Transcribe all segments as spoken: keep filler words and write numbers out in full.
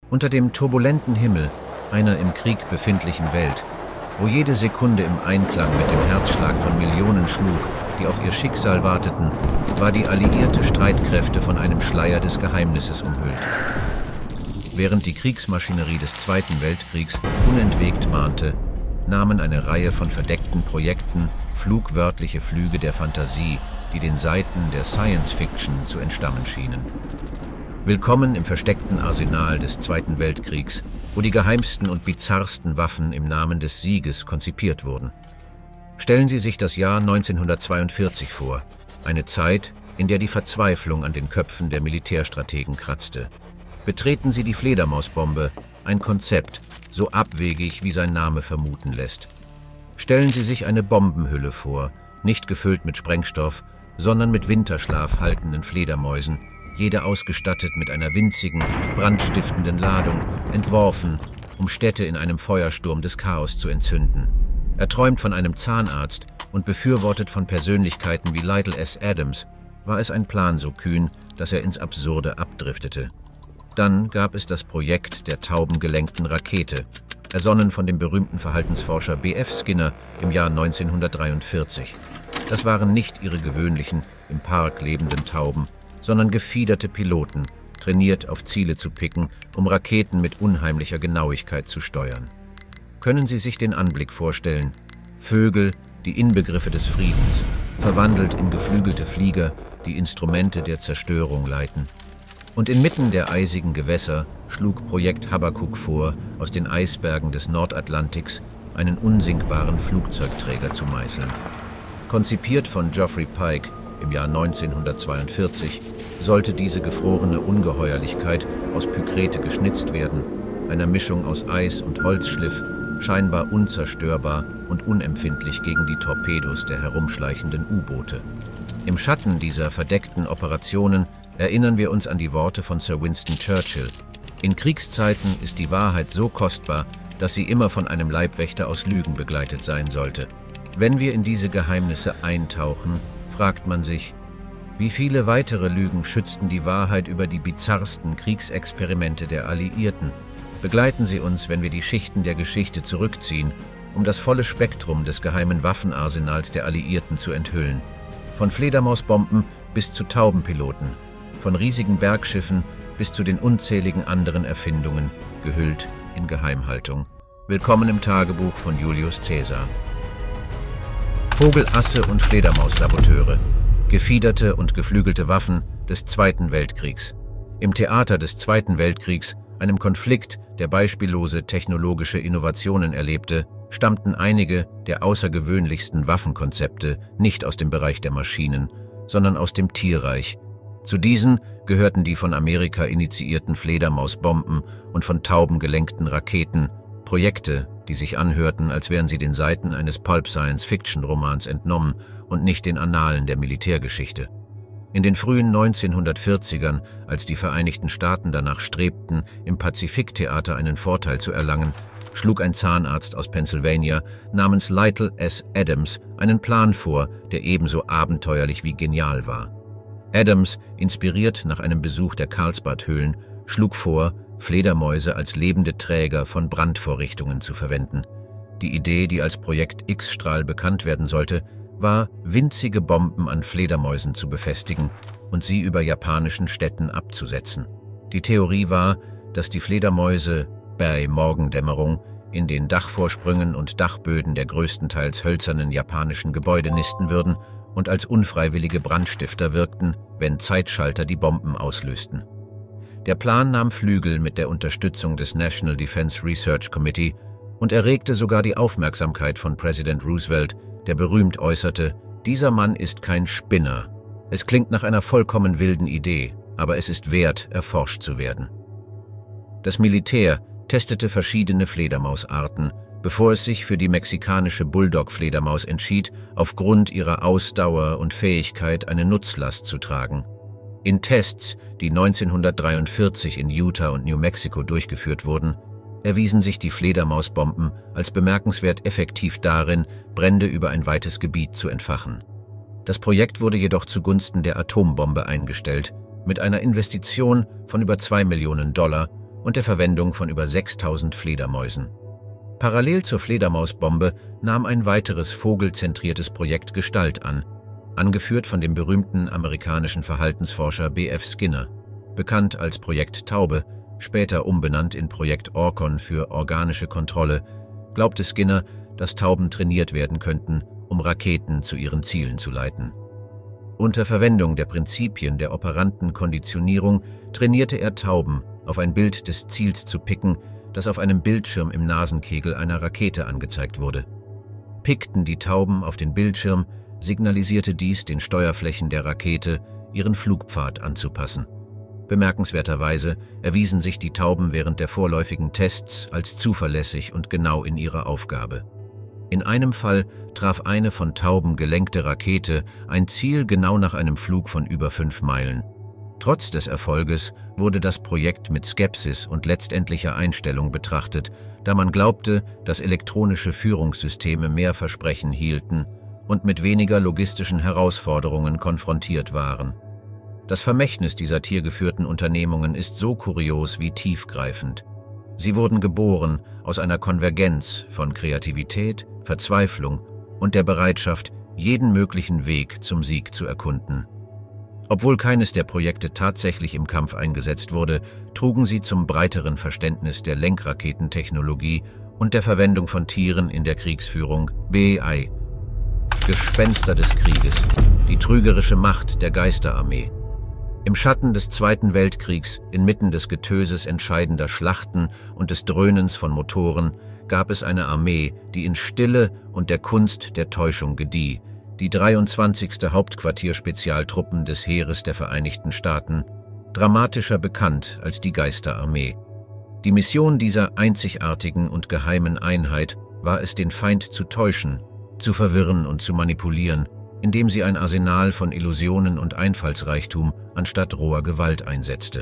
Unter dem turbulenten Himmel einer im Krieg befindlichen Welt, wo jede Sekunde im Einklang mit dem Herzschlag von Millionen schlug, die auf ihr Schicksal warteten, war die alliierte Streitkräfte von einem Schleier des Geheimnisses umhüllt. Während die Kriegsmaschinerie des Zweiten Weltkriegs unentwegt mahnte, nahmen eine Reihe von verdeckten Projekten flugwörtliche Flüge der Fantasie, die den Seiten der Science-Fiction zu entstammen schienen. Willkommen im versteckten Arsenal des Zweiten Weltkriegs, wo die geheimsten und bizarrsten Waffen im Namen des Sieges konzipiert wurden. Stellen Sie sich das Jahr neunzehnhundertzweiundvierzig vor, eine Zeit, in der die Verzweiflung an den Köpfen der Militärstrategen kratzte. Betreten Sie die Fledermausbombe, ein Konzept, so abwegig wie sein Name vermuten lässt. Stellen Sie sich eine Bombenhülle vor, nicht gefüllt mit Sprengstoff, sondern mit Winterschlaf haltenden Fledermäusen, jede ausgestattet mit einer winzigen, brandstiftenden Ladung, entworfen, um Städte in einem Feuersturm des Chaos zu entzünden. Erträumt von einem Zahnarzt und befürwortet von Persönlichkeiten wie Lytle S. Adams, war es ein Plan so kühn, dass er ins Absurde abdriftete. Dann gab es das Projekt der taubengelenkten Rakete, ersonnen von dem berühmten Verhaltensforscher B F Skinner im Jahr neunzehnhundertdreiundvierzig. Das waren nicht ihre gewöhnlichen, im Park lebenden Tauben, sondern gefiederte Piloten, trainiert auf Ziele zu picken, um Raketen mit unheimlicher Genauigkeit zu steuern. Können Sie sich den Anblick vorstellen? Vögel, die Inbegriffe des Friedens, verwandelt in geflügelte Flieger, die Instrumente der Zerstörung leiten. Und inmitten der eisigen Gewässer schlug Projekt Habakuk vor, aus den Eisbergen des Nordatlantiks einen unsinkbaren Flugzeugträger zu meißeln. Konzipiert von Geoffrey Pike im Jahr neunzehnhundertzweiundvierzig, sollte diese gefrorene Ungeheuerlichkeit aus Pykrete geschnitzt werden, einer Mischung aus Eis und Holzschliff, scheinbar unzerstörbar und unempfindlich gegen die Torpedos der herumschleichenden U-Boote. Im Schatten dieser verdeckten Operationen erinnern wir uns an die Worte von Sir Winston Churchill: In Kriegszeiten ist die Wahrheit so kostbar, dass sie immer von einem Leibwächter aus Lügen begleitet sein sollte. Wenn wir in diese Geheimnisse eintauchen, fragt man sich, wie viele weitere Lügen schützten die Wahrheit über die bizarrsten Kriegsexperimente der Alliierten? Begleiten Sie uns, wenn wir die Schichten der Geschichte zurückziehen, um das volle Spektrum des geheimen Waffenarsenals der Alliierten zu enthüllen. Von Fledermausbomben bis zu Taubenpiloten, von riesigen Bergschiffen bis zu den unzähligen anderen Erfindungen, gehüllt in Geheimhaltung. Willkommen im Tagebuch von Julius Caesar. Vogelasse und Fledermaussaboteure, gefiederte und geflügelte Waffen des Zweiten Weltkriegs. Im Theater des Zweiten Weltkriegs, einem Konflikt, der beispiellose technologische Innovationen erlebte, stammten einige der außergewöhnlichsten Waffenkonzepte nicht aus dem Bereich der Maschinen, sondern aus dem Tierreich. Zu diesen gehörten die von Amerika initiierten Fledermausbomben und von taubengelenkten Raketen, Projekte, die sich anhörten, als wären sie den Seiten eines Pulp-Science-Fiction-Romans entnommen und nicht den Annalen der Militärgeschichte. In den frühen neunzehnhundertvierzigern, als die Vereinigten Staaten danach strebten, im Pazifiktheater einen Vorteil zu erlangen, schlug ein Zahnarzt aus Pennsylvania namens Lytle S. Adams einen Plan vor, der ebenso abenteuerlich wie genial war. Adams, inspiriert nach einem Besuch der Karlsbadhöhlen, schlug vor, Fledermäuse als lebende Träger von Brandvorrichtungen zu verwenden. Die Idee, die als Projekt X-Strahl bekannt werden sollte, war, winzige Bomben an Fledermäusen zu befestigen und sie über japanischen Städten abzusetzen. Die Theorie war, dass die Fledermäuse bei Morgendämmerung in den Dachvorsprüngen und Dachböden der größtenteils hölzernen japanischen Gebäude nisten würden und als unfreiwillige Brandstifter wirkten, wenn Zeitschalter die Bomben auslösten. Der Plan nahm Flügel mit der Unterstützung des National Defense Research Committee und erregte sogar die Aufmerksamkeit von Präsident Roosevelt, der berühmt äußerte: Dieser Mann ist kein Spinner. Es klingt nach einer vollkommen wilden Idee, aber es ist wert, erforscht zu werden. Das Militär testete verschiedene Fledermausarten, bevor es sich für die mexikanische Bulldog-Fledermaus entschied, aufgrund ihrer Ausdauer und Fähigkeit, eine Nutzlast zu tragen. In Tests, die neunzehnhundertdreiundvierzig in Utah und New Mexico durchgeführt wurden, erwiesen sich die Fledermausbomben als bemerkenswert effektiv darin, Brände über ein weites Gebiet zu entfachen. Das Projekt wurde jedoch zugunsten der Atombombe eingestellt, mit einer Investition von über zwei Millionen Dollar und der Verwendung von über sechstausend Fledermäusen. Parallel zur Fledermausbombe nahm ein weiteres vogelzentriertes Projekt Gestalt an, angeführt von dem berühmten amerikanischen Verhaltensforscher B F Skinner, bekannt als Projekt Taube, später umbenannt in Projekt Orcon für organische Kontrolle, glaubte Skinner, dass Tauben trainiert werden könnten, um Raketen zu ihren Zielen zu leiten. Unter Verwendung der Prinzipien der operanten Konditionierung trainierte er Tauben, auf ein Bild des Ziels zu picken, das auf einem Bildschirm im Nasenkegel einer Rakete angezeigt wurde. Pickten die Tauben auf den Bildschirm, signalisierte dies den Steuerflächen der Rakete, ihren Flugpfad anzupassen. Bemerkenswerterweise erwiesen sich die Tauben während der vorläufigen Tests als zuverlässig und genau in ihrer Aufgabe. In einem Fall traf eine von Tauben gelenkte Rakete ein Ziel genau nach einem Flug von über fünf Meilen. Trotz des Erfolges wurde das Projekt mit Skepsis und letztendlicher Einstellung betrachtet, da man glaubte, dass elektronische Führungssysteme mehr Versprechen hielten und mit weniger logistischen Herausforderungen konfrontiert waren. Das Vermächtnis dieser tiergeführten Unternehmungen ist so kurios wie tiefgreifend. Sie wurden geboren aus einer Konvergenz von Kreativität, Verzweiflung und der Bereitschaft, jeden möglichen Weg zum Sieg zu erkunden. Obwohl keines der Projekte tatsächlich im Kampf eingesetzt wurde, trugen sie zum breiteren Verständnis der Lenkraketentechnologie und der Verwendung von Tieren in der Kriegsführung bei. Gespenster des Krieges, die trügerische Macht der Geisterarmee. Im Schatten des Zweiten Weltkriegs, inmitten des Getöses entscheidender Schlachten und des Dröhnens von Motoren, gab es eine Armee, die in Stille und der Kunst der Täuschung gedieh, die dreiundzwanzigste Hauptquartier-Spezialtruppen des Heeres der Vereinigten Staaten, dramatischer bekannt als die Geisterarmee. Die Mission dieser einzigartigen und geheimen Einheit war es, den Feind zu täuschen, zu verwirren und zu manipulieren, indem sie ein Arsenal von Illusionen und Einfallsreichtum anstatt roher Gewalt einsetzte.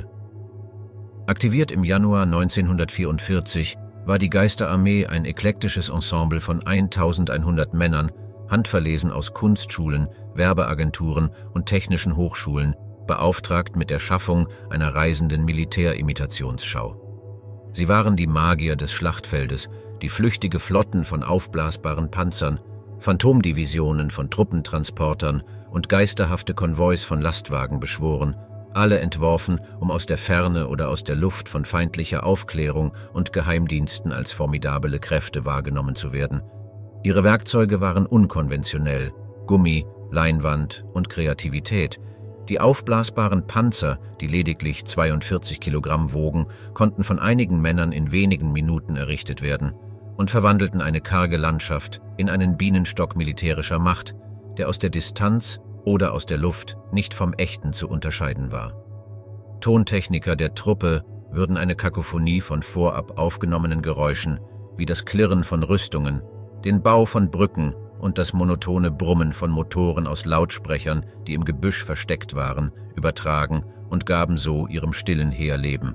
Aktiviert im Januar neunzehnhundertvierundvierzig war die Geisterarmee ein eklektisches Ensemble von eintausendeinhundert Männern, handverlesen aus Kunstschulen, Werbeagenturen und technischen Hochschulen, beauftragt mit der Schaffung einer reisenden Militärimitationsschau. Sie waren die Magier des Schlachtfeldes, die flüchtige Flotten von aufblasbaren Panzern, Phantomdivisionen von Truppentransportern und geisterhafte Konvois von Lastwagen beschworen, alle entworfen, um aus der Ferne oder aus der Luft von feindlicher Aufklärung und Geheimdiensten als formidable Kräfte wahrgenommen zu werden. Ihre Werkzeuge waren unkonventionell: Gummi, Leinwand und Kreativität. Die aufblasbaren Panzer, die lediglich zweiundvierzig Kilogramm wogen, konnten von einigen Männern in wenigen Minuten errichtet werden und verwandelten eine karge Landschaft in einen Bienenstock militärischer Macht, der aus der Distanz oder aus der Luft nicht vom Echten zu unterscheiden war. Tontechniker der Truppe würden eine Kakophonie von vorab aufgenommenen Geräuschen, wie das Klirren von Rüstungen, den Bau von Brücken und das monotone Brummen von Motoren aus Lautsprechern, die im Gebüsch versteckt waren, übertragen und gaben so ihrem stillen Heer Leben.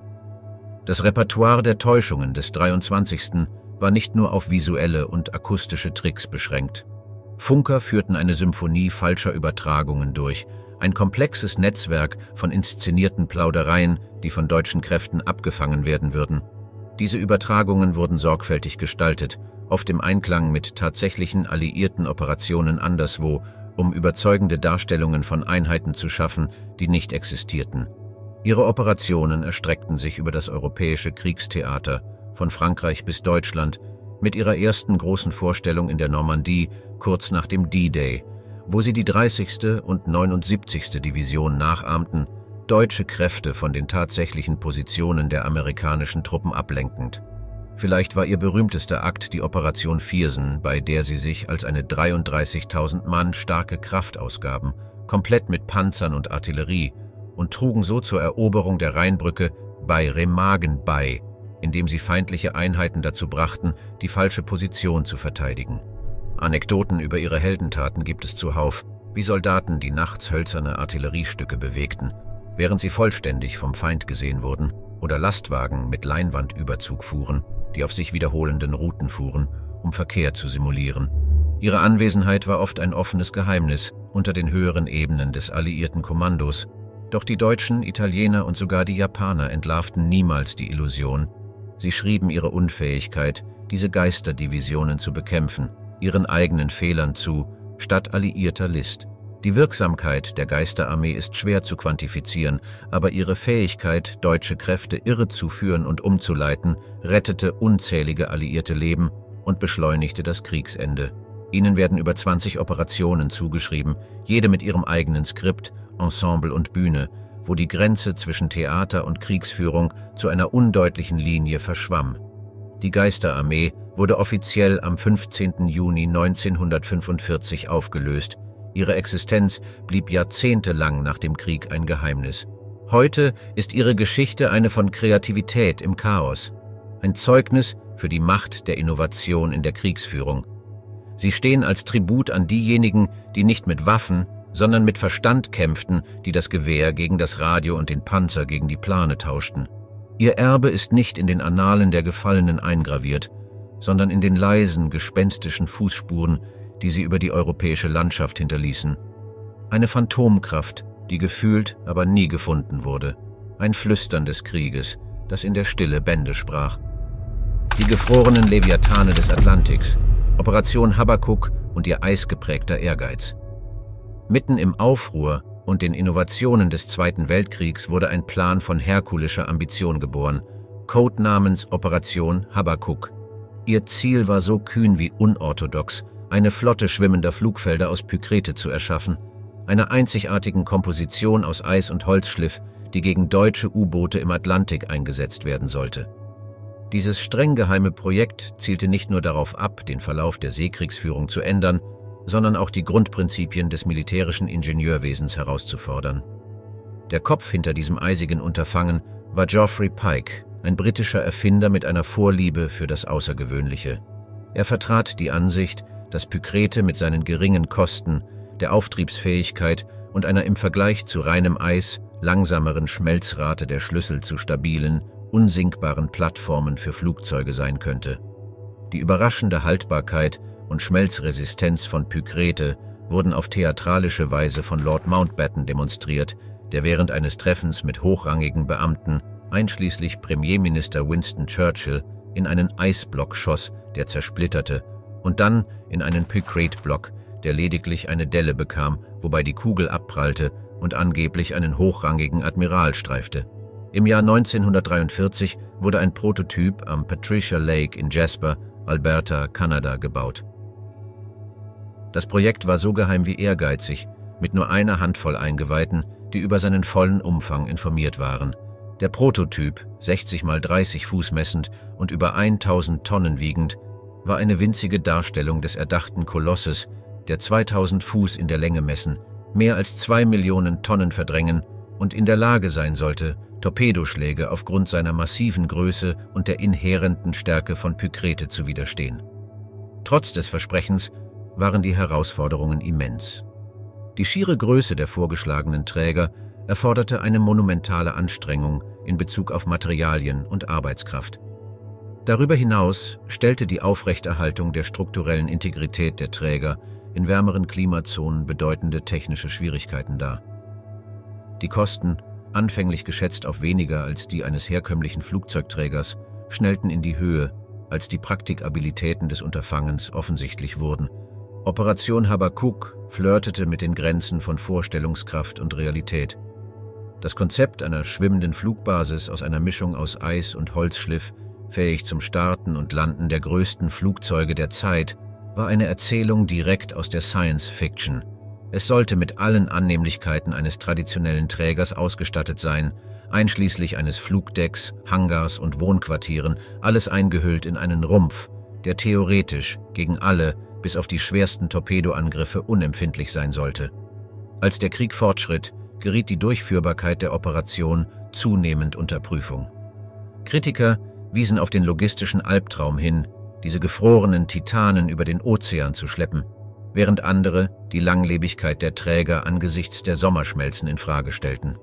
Das Repertoire der Täuschungen des dreiundzwanzigsten war nicht nur auf visuelle und akustische Tricks beschränkt. Funker führten eine Symphonie falscher Übertragungen durch, ein komplexes Netzwerk von inszenierten Plaudereien, die von deutschen Kräften abgefangen werden würden. Diese Übertragungen wurden sorgfältig gestaltet, oft im Einklang mit tatsächlichen alliierten Operationen anderswo, um überzeugende Darstellungen von Einheiten zu schaffen, die nicht existierten. Ihre Operationen erstreckten sich über das europäische Kriegstheater, von Frankreich bis Deutschland, mit ihrer ersten großen Vorstellung in der Normandie kurz nach dem D-Day, wo sie die dreißigste und neunundsiebzigste Division nachahmten, deutsche Kräfte von den tatsächlichen Positionen der amerikanischen Truppen ablenkend. Vielleicht war ihr berühmtester Akt die Operation Viersen, bei der sie sich als eine dreiunddreißigtausend Mann starke Kraft ausgaben, komplett mit Panzern und Artillerie, und trugen so zur Eroberung der Rheinbrücke bei Remagen bei, indem sie feindliche Einheiten dazu brachten, die falsche Position zu verteidigen. Anekdoten über ihre Heldentaten gibt es zuhauf, wie Soldaten, die nachts hölzerne Artilleriestücke bewegten, während sie vollständig vom Feind gesehen wurden, oder Lastwagen mit Leinwandüberzug fuhren, die auf sich wiederholenden Routen fuhren, um Verkehr zu simulieren. Ihre Anwesenheit war oft ein offenes Geheimnis unter den höheren Ebenen des alliierten Kommandos, Doch die Deutschen, Italiener und sogar die Japaner entlarvten niemals die Illusion. Sie schrieben ihre Unfähigkeit, diese Geisterdivisionen zu bekämpfen, ihren eigenen Fehlern zu, statt alliierter List. Die Wirksamkeit der Geisterarmee ist schwer zu quantifizieren, aber ihre Fähigkeit, deutsche Kräfte irrezuführen und umzuleiten, rettete unzählige alliierte Leben und beschleunigte das Kriegsende. Ihnen werden über zwanzig Operationen zugeschrieben, jede mit ihrem eigenen Skript, Ensemble und Bühne, wo die Grenze zwischen Theater und Kriegsführung zu einer undeutlichen Linie verschwamm. Die Geisterarmee wurde offiziell am fünfzehnten Juni neunzehnhundertfünfundvierzig aufgelöst. Ihre Existenz blieb jahrzehntelang nach dem Krieg ein Geheimnis. Heute ist ihre Geschichte eine von Kreativität im Chaos, ein Zeugnis für die Macht der Innovation in der Kriegsführung. Sie stehen als Tribut an diejenigen, die nicht mit Waffen, sondern mit Verstand kämpften, die das Gewehr gegen das Radio und den Panzer gegen die Plane tauschten. Ihr Erbe ist nicht in den Annalen der Gefallenen eingraviert, sondern in den leisen, gespenstischen Fußspuren, die sie über die europäische Landschaft hinterließen. Eine Phantomkraft, die gefühlt, aber nie gefunden wurde. Ein Flüstern des Krieges, das in der Stille Bände sprach. Die gefrorenen Leviathane des Atlantiks, Operation Habakuk und ihr eisgeprägter Ehrgeiz. Mitten im Aufruhr und den Innovationen des Zweiten Weltkriegs wurde ein Plan von herkulischer Ambition geboren, codenamens Operation Habakuk. Ihr Ziel war so kühn wie unorthodox, eine Flotte schwimmender Flugfelder aus Pykrete zu erschaffen, einer einzigartigen Komposition aus Eis- und Holzschliff, die gegen deutsche U-Boote im Atlantik eingesetzt werden sollte. Dieses streng geheime Projekt zielte nicht nur darauf ab, den Verlauf der Seekriegsführung zu ändern, sondern auch die Grundprinzipien des militärischen Ingenieurwesens herauszufordern. Der Kopf hinter diesem eisigen Unterfangen war Geoffrey Pike, ein britischer Erfinder mit einer Vorliebe für das Außergewöhnliche. Er vertrat die Ansicht, dass Pykrete mit seinen geringen Kosten, der Auftriebsfähigkeit und einer im Vergleich zu reinem Eis langsameren Schmelzrate der Schlüssel zu stabilen, unsinkbaren Plattformen für Flugzeuge sein könnte. Die überraschende Haltbarkeit und Schmelzresistenz von Pykrete wurden auf theatralische Weise von Lord Mountbatten demonstriert, der während eines Treffens mit hochrangigen Beamten, einschließlich Premierminister Winston Churchill, in einen Eisblock schoss, der zersplitterte, und dann in einen Pykrete-Block, der lediglich eine Delle bekam, wobei die Kugel abprallte und angeblich einen hochrangigen Admiral streifte. Im Jahr neunzehnhundertdreiundvierzig wurde ein Prototyp am Patricia Lake in Jasper, Alberta, Kanada, gebaut. Das Projekt war so geheim wie ehrgeizig, mit nur einer Handvoll Eingeweihten, die über seinen vollen Umfang informiert waren. Der Prototyp, sechzig mal dreißig Fuß messend und über tausend Tonnen wiegend, war eine winzige Darstellung des erdachten Kolosses, der zweitausend Fuß in der Länge messen, mehr als zwei Millionen Tonnen verdrängen und in der Lage sein sollte, Torpedoschläge aufgrund seiner massiven Größe und der inhärenten Stärke von Pykrete zu widerstehen. Trotz des Versprechens waren die Herausforderungen immens. Die schiere Größe der vorgeschlagenen Träger erforderte eine monumentale Anstrengung in Bezug auf Materialien und Arbeitskraft. Darüber hinaus stellte die Aufrechterhaltung der strukturellen Integrität der Träger in wärmeren Klimazonen bedeutende technische Schwierigkeiten dar. Die Kosten, anfänglich geschätzt auf weniger als die eines herkömmlichen Flugzeugträgers, schnellten in die Höhe, als die Praktikabilitäten des Unterfangens offensichtlich wurden. Operation Habakuk flirtete mit den Grenzen von Vorstellungskraft und Realität. Das Konzept einer schwimmenden Flugbasis aus einer Mischung aus Eis und Holzschliff, fähig zum Starten und Landen der größten Flugzeuge der Zeit, war eine Erzählung direkt aus der Science Fiction. Es sollte mit allen Annehmlichkeiten eines traditionellen Trägers ausgestattet sein, einschließlich eines Flugdecks, Hangars und Wohnquartieren, alles eingehüllt in einen Rumpf, der theoretisch gegen alle, bis auf die schwersten Torpedoangriffe, unempfindlich sein sollte. Als der Krieg fortschritt, geriet die Durchführbarkeit der Operation zunehmend unter Prüfung. Kritiker wiesen auf den logistischen Albtraum hin, diese gefrorenen Titanen über den Ozean zu schleppen, während andere die Langlebigkeit der Träger angesichts der Sommerschmelzen in Frage stellten.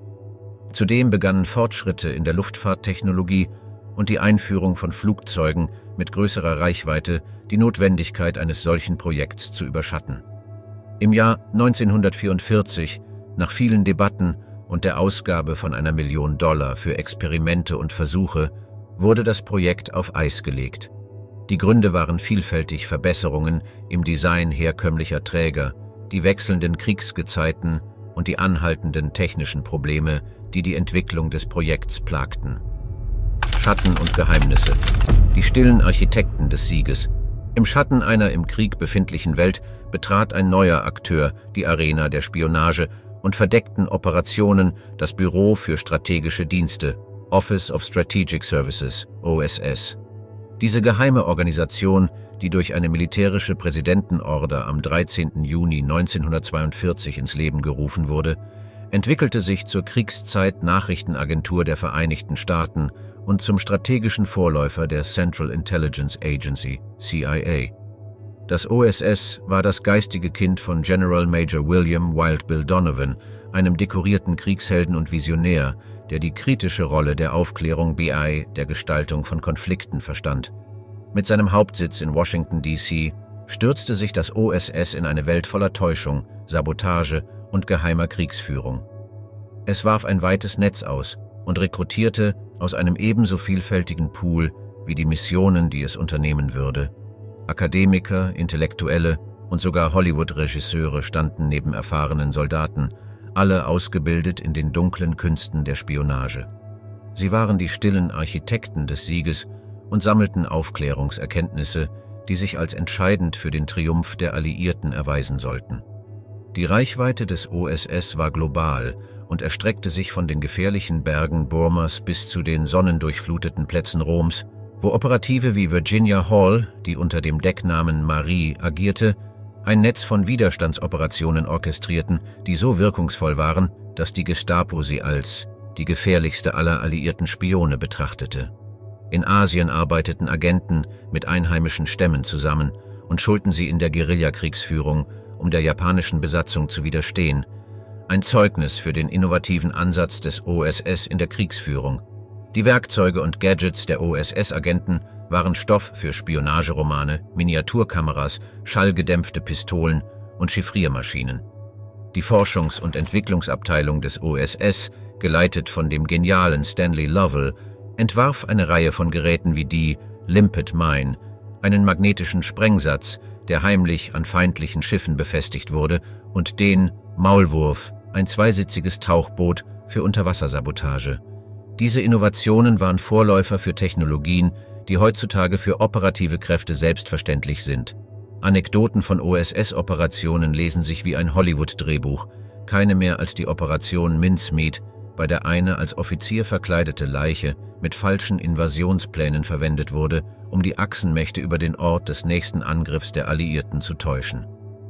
Zudem begannen Fortschritte in der Luftfahrttechnologie und die Einführung von Flugzeugen mit größerer Reichweite die Notwendigkeit eines solchen Projekts zu überschatten. Im Jahr neunzehnhundertvierundvierzig, nach vielen Debatten, und der Ausgabe von einer Million Dollar für Experimente und Versuche wurde das Projekt auf Eis gelegt. Die Gründe waren vielfältig Verbesserungen im Design herkömmlicher Träger, die wechselnden Kriegsgezeiten und die anhaltenden technischen Probleme, die die Entwicklung des Projekts plagten. Schatten und Geheimnisse. Die stillen Architekten des Sieges. Im Schatten einer im Krieg befindlichen Welt betrat ein neuer Akteur die Arena der Spionage und verdeckten Operationen das Büro für strategische Dienste, Office of Strategic Services, O S S. Diese geheime Organisation, die durch eine militärische Präsidentenorder am dreizehnten Juni neunzehnhundertzweiundvierzig ins Leben gerufen wurde, entwickelte sich zur Kriegszeit-Nachrichtenagentur der Vereinigten Staaten und zum strategischen Vorläufer der Central Intelligence Agency, C I A. Das O S S war das geistige Kind von General Major William Wild Bill Donovan, einem dekorierten Kriegshelden und Visionär, der die kritische Rolle der Aufklärung B I der Gestaltung von Konflikten verstand. Mit seinem Hauptsitz in Washington D C stürzte sich das O S S in eine Welt voller Täuschung, Sabotage und geheimer Kriegsführung. Es warf ein weites Netz aus und rekrutierte aus einem ebenso vielfältigen Pool wie die Missionen, die es unternehmen würde. Akademiker, Intellektuelle und sogar Hollywood-Regisseure standen neben erfahrenen Soldaten, alle ausgebildet in den dunklen Künsten der Spionage. Sie waren die stillen Architekten des Sieges und sammelten Aufklärungserkenntnisse, die sich als entscheidend für den Triumph der Alliierten erweisen sollten. Die Reichweite des O S S war global und erstreckte sich von den gefährlichen Bergen Burmas bis zu den sonnendurchfluteten Plätzen Roms, wo Operative wie Virginia Hall, die unter dem Decknamen Marie agierte, ein Netz von Widerstandsoperationen orchestrierten, die so wirkungsvoll waren, dass die Gestapo sie als die gefährlichste aller alliierten Spione betrachtete. In Asien arbeiteten Agenten mit einheimischen Stämmen zusammen und schulten sie in der Guerillakriegsführung, um der japanischen Besatzung zu widerstehen. Ein Zeugnis für den innovativen Ansatz des O S S in der Kriegsführung. Die Werkzeuge und Gadgets der O S S-Agenten waren Stoff für Spionageromane, Miniaturkameras, schallgedämpfte Pistolen und Chiffriermaschinen. Die Forschungs- und Entwicklungsabteilung des O S S, geleitet von dem genialen Stanley Lovell, entwarf eine Reihe von Geräten wie die Limpet Mine, einen magnetischen Sprengsatz, der heimlich an feindlichen Schiffen befestigt wurde, und den Maulwurf, ein zweisitziges Tauchboot für Unterwassersabotage. Diese Innovationen waren Vorläufer für Technologien, die heutzutage für operative Kräfte selbstverständlich sind. Anekdoten von O S S-Operationen lesen sich wie ein Hollywood-Drehbuch, keine mehr als die Operation Mincemeat, bei der eine als Offizier verkleidete Leiche mit falschen Invasionsplänen verwendet wurde, um die Achsenmächte über den Ort des nächsten Angriffs der Alliierten zu täuschen.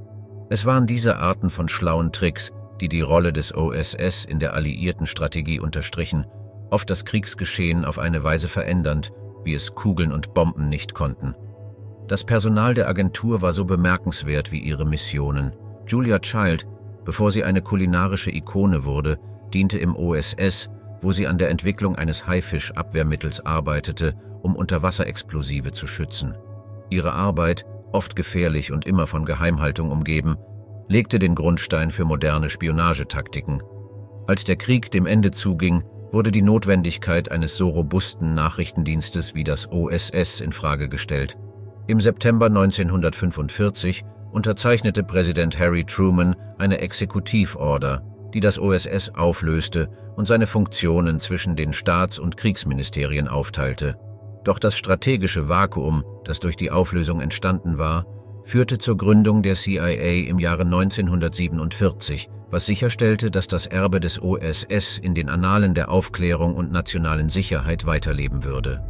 Es waren diese Arten von schlauen Tricks, die die Rolle des O S S in der alliierten Strategie unterstrichen, oft das Kriegsgeschehen auf eine Weise verändernd, wie es Kugeln und Bomben nicht konnten. Das Personal der Agentur war so bemerkenswert wie ihre Missionen. Julia Child, bevor sie eine kulinarische Ikone wurde, diente im O S S, wo sie an der Entwicklung eines Haifischabwehrmittels arbeitete, um Unterwasserexplosive zu schützen. Ihre Arbeit, oft gefährlich und immer von Geheimhaltung umgeben, legte den Grundstein für moderne Spionagetaktiken. Als der Krieg dem Ende zuging, wurde die Notwendigkeit eines so robusten Nachrichtendienstes wie das O S S in Frage gestellt. Im September neunzehnhundertfünfundvierzig unterzeichnete Präsident Harry Truman eine Exekutivorder, die das O S S auflöste und seine Funktionen zwischen den Staats- und Kriegsministerien aufteilte. Doch das strategische Vakuum, das durch die Auflösung entstanden war, führte zur Gründung der C I A im Jahre neunzehnhundertsiebenundvierzig, was sicherstellte, dass das Erbe des O S S in den Annalen der Aufklärung und nationalen Sicherheit weiterleben würde.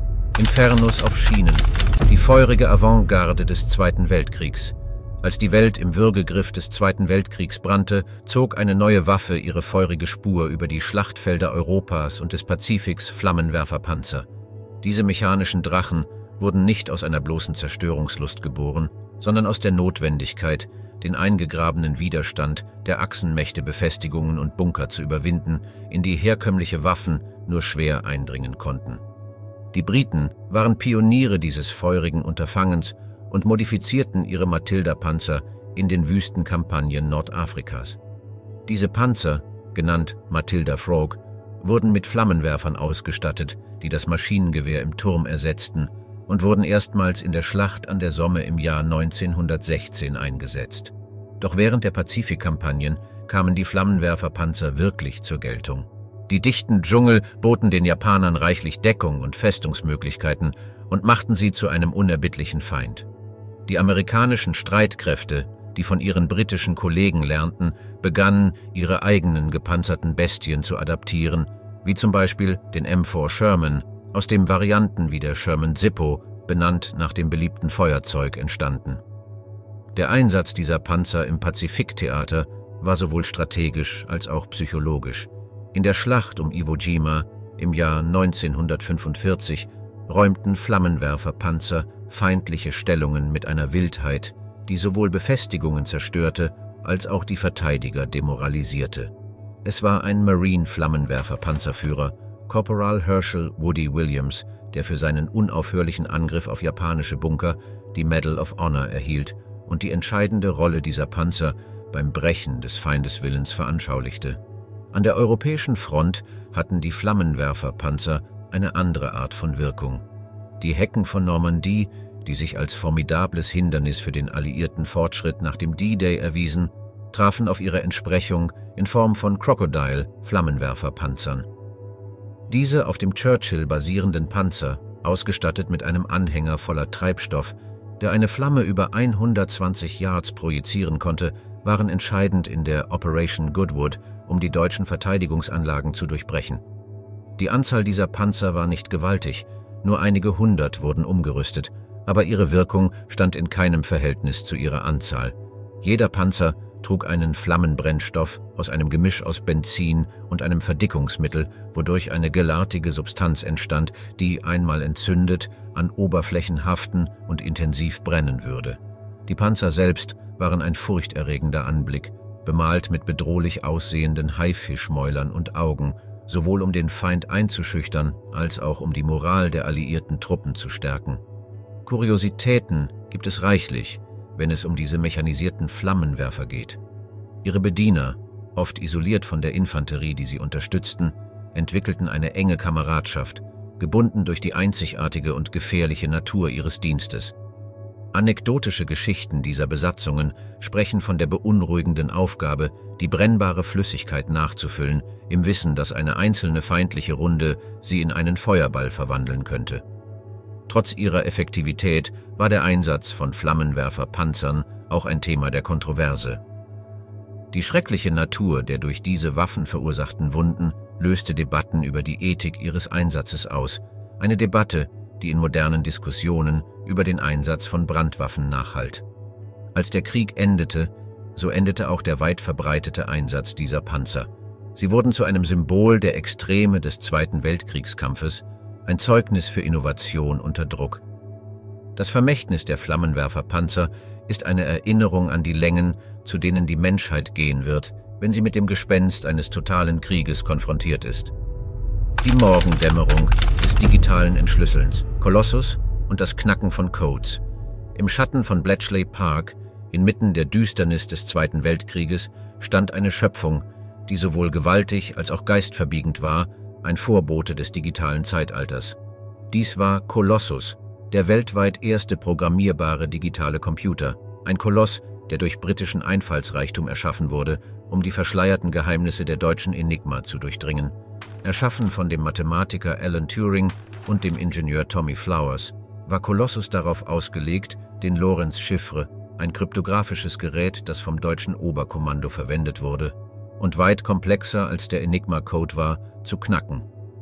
Infernos auf Schienen, die feurige Avantgarde des Zweiten Weltkriegs. Als die Welt im Würgegriff des Zweiten Weltkriegs brannte, zog eine neue Waffe ihre feurige Spur über die Schlachtfelder Europas und des Pazifiks: Flammenwerferpanzer. Diese mechanischen Drachen wurden nicht aus einer bloßen Zerstörungslust geboren, sondern aus der Notwendigkeit, den eingegrabenen Widerstand der Achsenmächte, Befestigungen und Bunker zu überwinden, in die herkömmliche Waffen nur schwer eindringen konnten. Die Briten waren Pioniere dieses feurigen Unterfangens und modifizierten ihre Matilda-Panzer in den Wüstenkampagnen Nordafrikas. Diese Panzer, genannt Matilda Frog, wurden mit Flammenwerfern ausgestattet, die das Maschinengewehr im Turm ersetzten, und wurden erstmals in der Schlacht an der Somme im Jahr neunzehnhundertsechzehn eingesetzt. Doch während der Pazifikkampagnen kamen die Flammenwerferpanzer wirklich zur Geltung. Die dichten Dschungel boten den Japanern reichlich Deckung und Festungsmöglichkeiten und machten sie zu einem unerbittlichen Feind. Die amerikanischen Streitkräfte, die von ihren britischen Kollegen lernten, begannen, ihre eigenen gepanzerten Bestien zu adaptieren, wie zum Beispiel den M vier Sherman, aus dem Varianten wie der Sherman Zippo, benannt nach dem beliebten Feuerzeug, entstanden. Der Einsatz dieser Panzer im Pazifiktheater war sowohl strategisch als auch psychologisch. In der Schlacht um Iwo Jima im Jahr neunzehnhundertfünfundvierzig räumten Flammenwerferpanzer feindliche Stellungen mit einer Wildheit, die sowohl Befestigungen zerstörte, als auch die Verteidiger demoralisierte. Es war ein Marine-Flammenwerfer-Panzerführer, Corporal Herschel Woody Williams, der für seinen unaufhörlichen Angriff auf japanische Bunker die Medal of Honor erhielt und die entscheidende Rolle dieser Panzer beim Brechen des Feindeswillens veranschaulichte. An der europäischen Front hatten die Flammenwerferpanzer eine andere Art von Wirkung. Die Hecken von Normandie, die sich als formidables Hindernis für den alliierten Fortschritt nach dem D-Day erwiesen, trafen auf ihre Entsprechung in Form von Crocodile-Flammenwerferpanzern. Diese auf dem Churchill basierenden Panzer, ausgestattet mit einem Anhänger voller Treibstoff, der eine Flamme über hundertzwanzig Yards projizieren konnte, waren entscheidend in der Operation Goodwood, um die deutschen Verteidigungsanlagen zu durchbrechen. Die Anzahl dieser Panzer war nicht gewaltig, nur einige hundert wurden umgerüstet, aber ihre Wirkung stand in keinem Verhältnis zu ihrer Anzahl. Jeder Panzer trug einen Flammenbrennstoff aus einem Gemisch aus Benzin und einem Verdickungsmittel, wodurch eine gelartige Substanz entstand, die, einmal entzündet, an Oberflächen haften und intensiv brennen würde. Die Panzer selbst waren ein furchterregender Anblick, bemalt mit bedrohlich aussehenden Haifischmäulern und Augen, sowohl um den Feind einzuschüchtern, als auch um die Moral der alliierten Truppen zu stärken. Kuriositäten gibt es reichlich, wenn es um diese mechanisierten Flammenwerfer geht. Ihre Bediener, oft isoliert von der Infanterie, die sie unterstützten, entwickelten eine enge Kameradschaft, gebunden durch die einzigartige und gefährliche Natur ihres Dienstes. Anekdotische Geschichten dieser Besatzungen sprechen von der beunruhigenden Aufgabe, die brennbare Flüssigkeit nachzufüllen, im Wissen, dass eine einzelne feindliche Runde sie in einen Feuerball verwandeln könnte. Trotz ihrer Effektivität war der Einsatz von Flammenwerferpanzern auch ein Thema der Kontroverse. Die schreckliche Natur der durch diese Waffen verursachten Wunden löste Debatten über die Ethik ihres Einsatzes aus, eine Debatte, die in modernen Diskussionen über den Einsatz von Brandwaffen nachhallt. Als der Krieg endete, so endete auch der weit verbreitete Einsatz dieser Panzer. Sie wurden zu einem Symbol der Extreme des Zweiten Weltkriegskampfes, ein Zeugnis für Innovation unter Druck. Das Vermächtnis der Flammenwerferpanzer ist eine Erinnerung an die Längen, zu denen die Menschheit gehen wird, wenn sie mit dem Gespenst eines totalen Krieges konfrontiert ist. Die Morgendämmerung des digitalen Entschlüsselns, Kolossus und das Knacken von Codes. Im Schatten von Bletchley Park, inmitten der Düsternis des Zweiten Weltkrieges, stand eine Schöpfung, die sowohl gewaltig als auch geistverbiegend war, ein Vorbote des digitalen Zeitalters. Dies war Kolossus, der weltweit erste programmierbare digitale Computer, ein Koloss, der durch britischen Einfallsreichtum erschaffen wurde, um die verschleierten Geheimnisse der deutschen Enigma zu durchdringen. Erschaffen von dem Mathematiker Alan Turing und dem Ingenieur Tommy Flowers, war Kolossus darauf ausgelegt, den Lorenz-Chiffre, ein kryptografisches Gerät, das vom deutschen Oberkommando verwendet wurde und weit komplexer als der Enigma-Code war, zu knacken.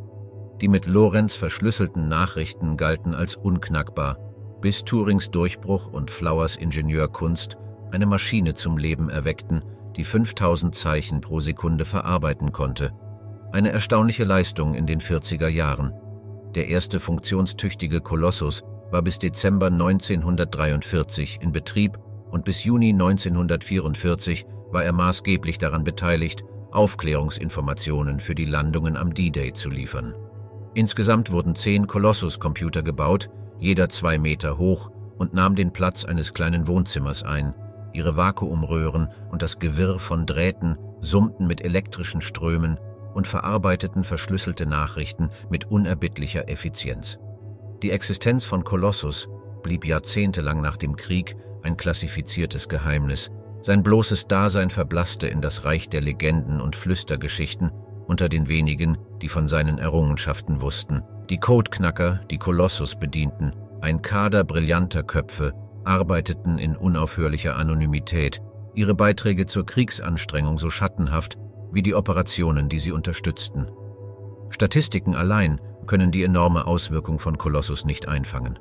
Die mit Lorenz verschlüsselten Nachrichten galten als unknackbar, bis Turings Durchbruch und Flowers Ingenieurkunst eine Maschine zum Leben erweckten, die fünftausend Zeichen pro Sekunde verarbeiten konnte. Eine erstaunliche Leistung in den vierziger Jahren. Der erste funktionstüchtige Kolossus war bis Dezember neunzehnhundertdreiundvierzig in Betrieb und bis Juni neunzehnhundertvierundvierzig war er maßgeblich daran beteiligt, Aufklärungsinformationen für die Landungen am D-Day zu liefern. Insgesamt wurden zehn Kolossus-Computer gebaut, jeder zwei Meter hoch, und nahm den Platz eines kleinen Wohnzimmers ein. Ihre Vakuumröhren und das Gewirr von Drähten summten mit elektrischen Strömen und verarbeiteten verschlüsselte Nachrichten mit unerbittlicher Effizienz. Die Existenz von Colossus blieb jahrzehntelang nach dem Krieg ein klassifiziertes Geheimnis. Sein bloßes Dasein verblasste in das Reich der Legenden und Flüstergeschichten unter den wenigen, die von seinen Errungenschaften wussten. Die Codeknacker, die Colossus bedienten, ein Kader brillanter Köpfe, arbeiteten in unaufhörlicher Anonymität, ihre Beiträge zur Kriegsanstrengung so schattenhaft wie die Operationen, die sie unterstützten. Statistiken allein können die enorme Auswirkung von Colossus nicht einfangen.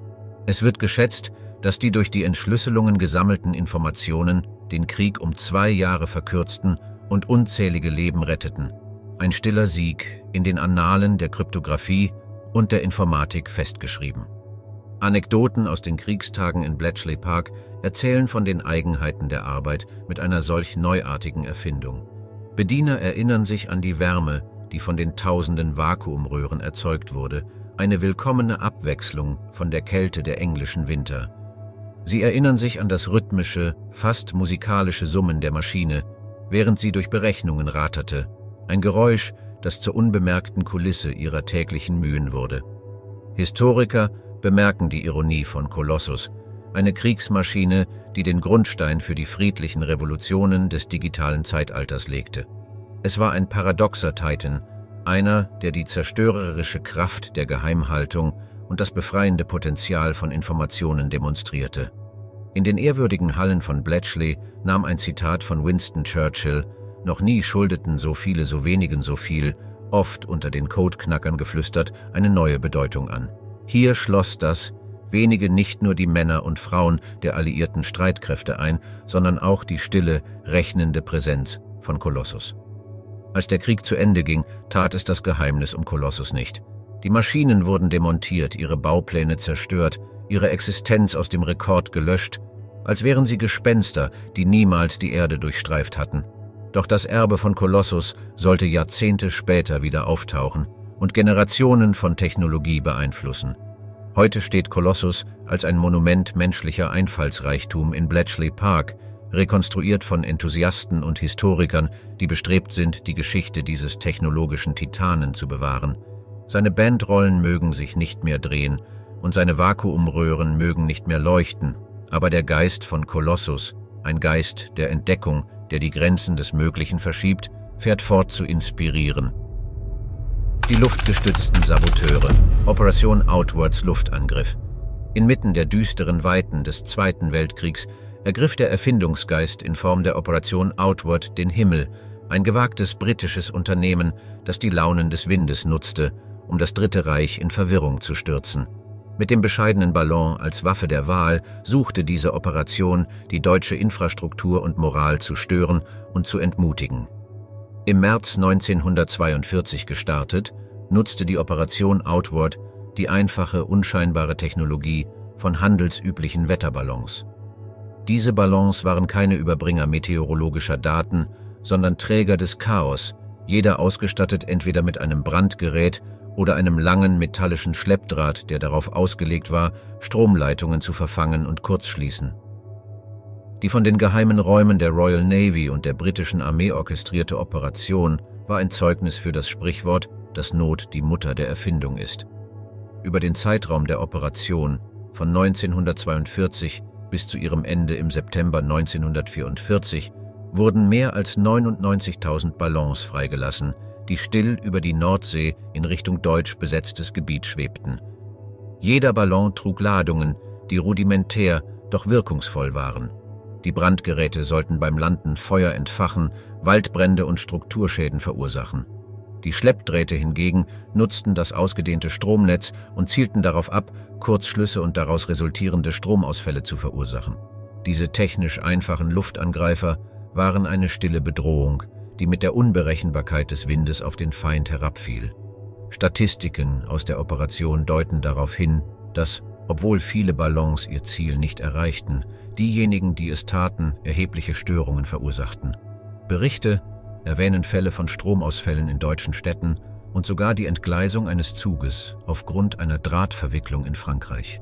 Es wird geschätzt, dass die durch die Entschlüsselungen gesammelten Informationen den Krieg um zwei Jahre verkürzten und unzählige Leben retteten. Ein stiller Sieg, in den Annalen der Kryptographie und der Informatik festgeschrieben. Anekdoten aus den Kriegstagen in Bletchley Park erzählen von den Eigenheiten der Arbeit mit einer solch neuartigen Erfindung. Bediener erinnern sich an die Wärme, die von den tausenden Vakuumröhren erzeugt wurde, eine willkommene Abwechslung von der Kälte der englischen Winter. Sie erinnern sich an das rhythmische, fast musikalische Summen der Maschine, während sie durch Berechnungen ratterte, ein Geräusch, das zur unbemerkten Kulisse ihrer täglichen Mühen wurde. Historiker bemerken die Ironie von Colossus, eine Kriegsmaschine, die den Grundstein für die friedlichen Revolutionen des digitalen Zeitalters legte. Es war ein paradoxer Titan, einer, der die zerstörerische Kraft der Geheimhaltung und das befreiende Potenzial von Informationen demonstrierte. In den ehrwürdigen Hallen von Bletchley nahm ein Zitat von Winston Churchill: „Noch nie schuldeten so viele so wenigen so viel", oft unter den Codeknackern geflüstert, eine neue Bedeutung an. Hier schloss das wenige nicht nur die Männer und Frauen der alliierten Streitkräfte ein, sondern auch die stille, rechnende Präsenz von Colossus. Als der Krieg zu Ende ging, tat es das Geheimnis um Colossus nicht. Die Maschinen wurden demontiert, ihre Baupläne zerstört, ihre Existenz aus dem Rekord gelöscht, als wären sie Gespenster, die niemals die Erde durchstreift hatten. Doch das Erbe von Colossus sollte Jahrzehnte später wieder auftauchen und Generationen von Technologie beeinflussen. Heute steht Colossus als ein Monument menschlicher Einfallsreichtum in Bletchley Park, rekonstruiert von Enthusiasten und Historikern, die bestrebt sind, die Geschichte dieses technologischen Titanen zu bewahren. Seine Bandrollen mögen sich nicht mehr drehen und seine Vakuumröhren mögen nicht mehr leuchten, aber der Geist von Colossus, ein Geist der Entdeckung, der die Grenzen des Möglichen verschiebt, fährt fort zu inspirieren. Die luftgestützten Saboteure, Operation Outwards Luftangriff. Inmitten der düsteren Weiten des Zweiten Weltkriegs ergriff der Erfindungsgeist in Form der Operation Outward den Himmel, ein gewagtes britisches Unternehmen, das die Launen des Windes nutzte, um das Dritte Reich in Verwirrung zu stürzen. Mit dem bescheidenen Ballon als Waffe der Wahl suchte diese Operation, die deutsche Infrastruktur und Moral zu stören und zu entmutigen. Im März neunzehnhundertzweiundvierzig gestartet, nutzte die Operation Outward die einfache, unscheinbare Technologie von handelsüblichen Wetterballons. Diese Ballons waren keine Überbringer meteorologischer Daten, sondern Träger des Chaos, jeder ausgestattet entweder mit einem Brandgerät oder einem langen metallischen Schleppdraht, der darauf ausgelegt war, Stromleitungen zu verfangen und kurzschließen. Die von den geheimen Räumen der Royal Navy und der britischen Armee orchestrierte Operation war ein Zeugnis für das Sprichwort, dass Not die Mutter der Erfindung ist. Über den Zeitraum der Operation von neunzehnhundertzweiundvierzig bis zu ihrem Ende im September neunzehnhundertvierundvierzig wurden mehr als neunundneunzigtausend Ballons freigelassen, die still über die Nordsee in Richtung deutsch besetztes Gebiet schwebten. Jeder Ballon trug Ladungen, die rudimentär, doch wirkungsvoll waren. Die Brandgeräte sollten beim Landen Feuer entfachen, Waldbrände und Strukturschäden verursachen. Die Schleppdrähte hingegen nutzten das ausgedehnte Stromnetz und zielten darauf ab, Kurzschlüsse und daraus resultierende Stromausfälle zu verursachen. Diese technisch einfachen Luftangreifer waren eine stille Bedrohung, die mit der Unberechenbarkeit des Windes auf den Feind herabfiel. Statistiken aus der Operation deuten darauf hin, dass, obwohl viele Ballons ihr Ziel nicht erreichten, diejenigen, die es taten, erhebliche Störungen verursachten. Berichte erwähnen Fälle von Stromausfällen in deutschen Städten und sogar die Entgleisung eines Zuges aufgrund einer Drahtverwicklung in Frankreich.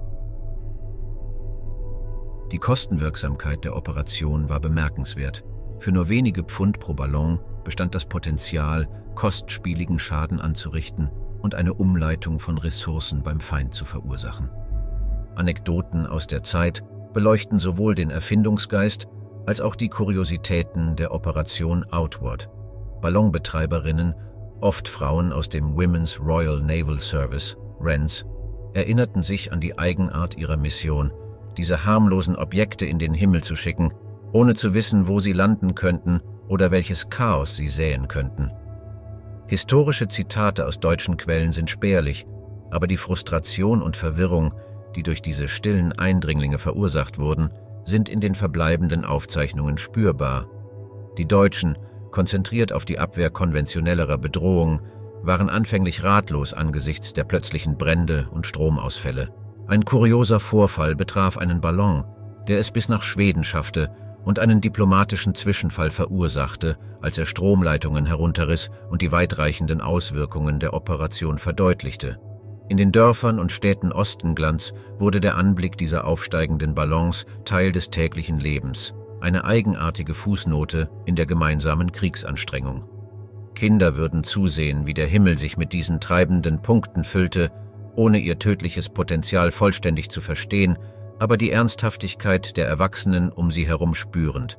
Die Kostenwirksamkeit der Operation war bemerkenswert. Für nur wenige Pfund pro Ballon bestand das Potenzial, kostspieligen Schaden anzurichten und eine Umleitung von Ressourcen beim Feind zu verursachen. Anekdoten aus der Zeit beleuchten sowohl den Erfindungsgeist als auch die Kuriositäten der Operation Outward. Ballonbetreiberinnen, oft Frauen aus dem Women's Royal Naval Service, R A N S, erinnerten sich an die Eigenart ihrer Mission, diese harmlosen Objekte in den Himmel zu schicken, ohne zu wissen, wo sie landen könnten oder welches Chaos sie säen könnten. Historische Zitate aus deutschen Quellen sind spärlich, aber die Frustration und Verwirrung, die durch diese stillen Eindringlinge verursacht wurden, sind in den verbleibenden Aufzeichnungen spürbar. Die Deutschen, konzentriert auf die Abwehr konventionellerer Bedrohung, waren anfänglich ratlos angesichts der plötzlichen Brände und Stromausfälle. Ein kurioser Vorfall betraf einen Ballon, der es bis nach Schweden schaffte und einen diplomatischen Zwischenfall verursachte, als er Stromleitungen herunterriss und die weitreichenden Auswirkungen der Operation verdeutlichte. In den Dörfern und Städten Ostenglands wurde der Anblick dieser aufsteigenden Ballons Teil des täglichen Lebens, eine eigenartige Fußnote in der gemeinsamen Kriegsanstrengung. Kinder würden zusehen, wie der Himmel sich mit diesen treibenden Punkten füllte, ohne ihr tödliches Potenzial vollständig zu verstehen, aber die Ernsthaftigkeit der Erwachsenen um sie herum spürend.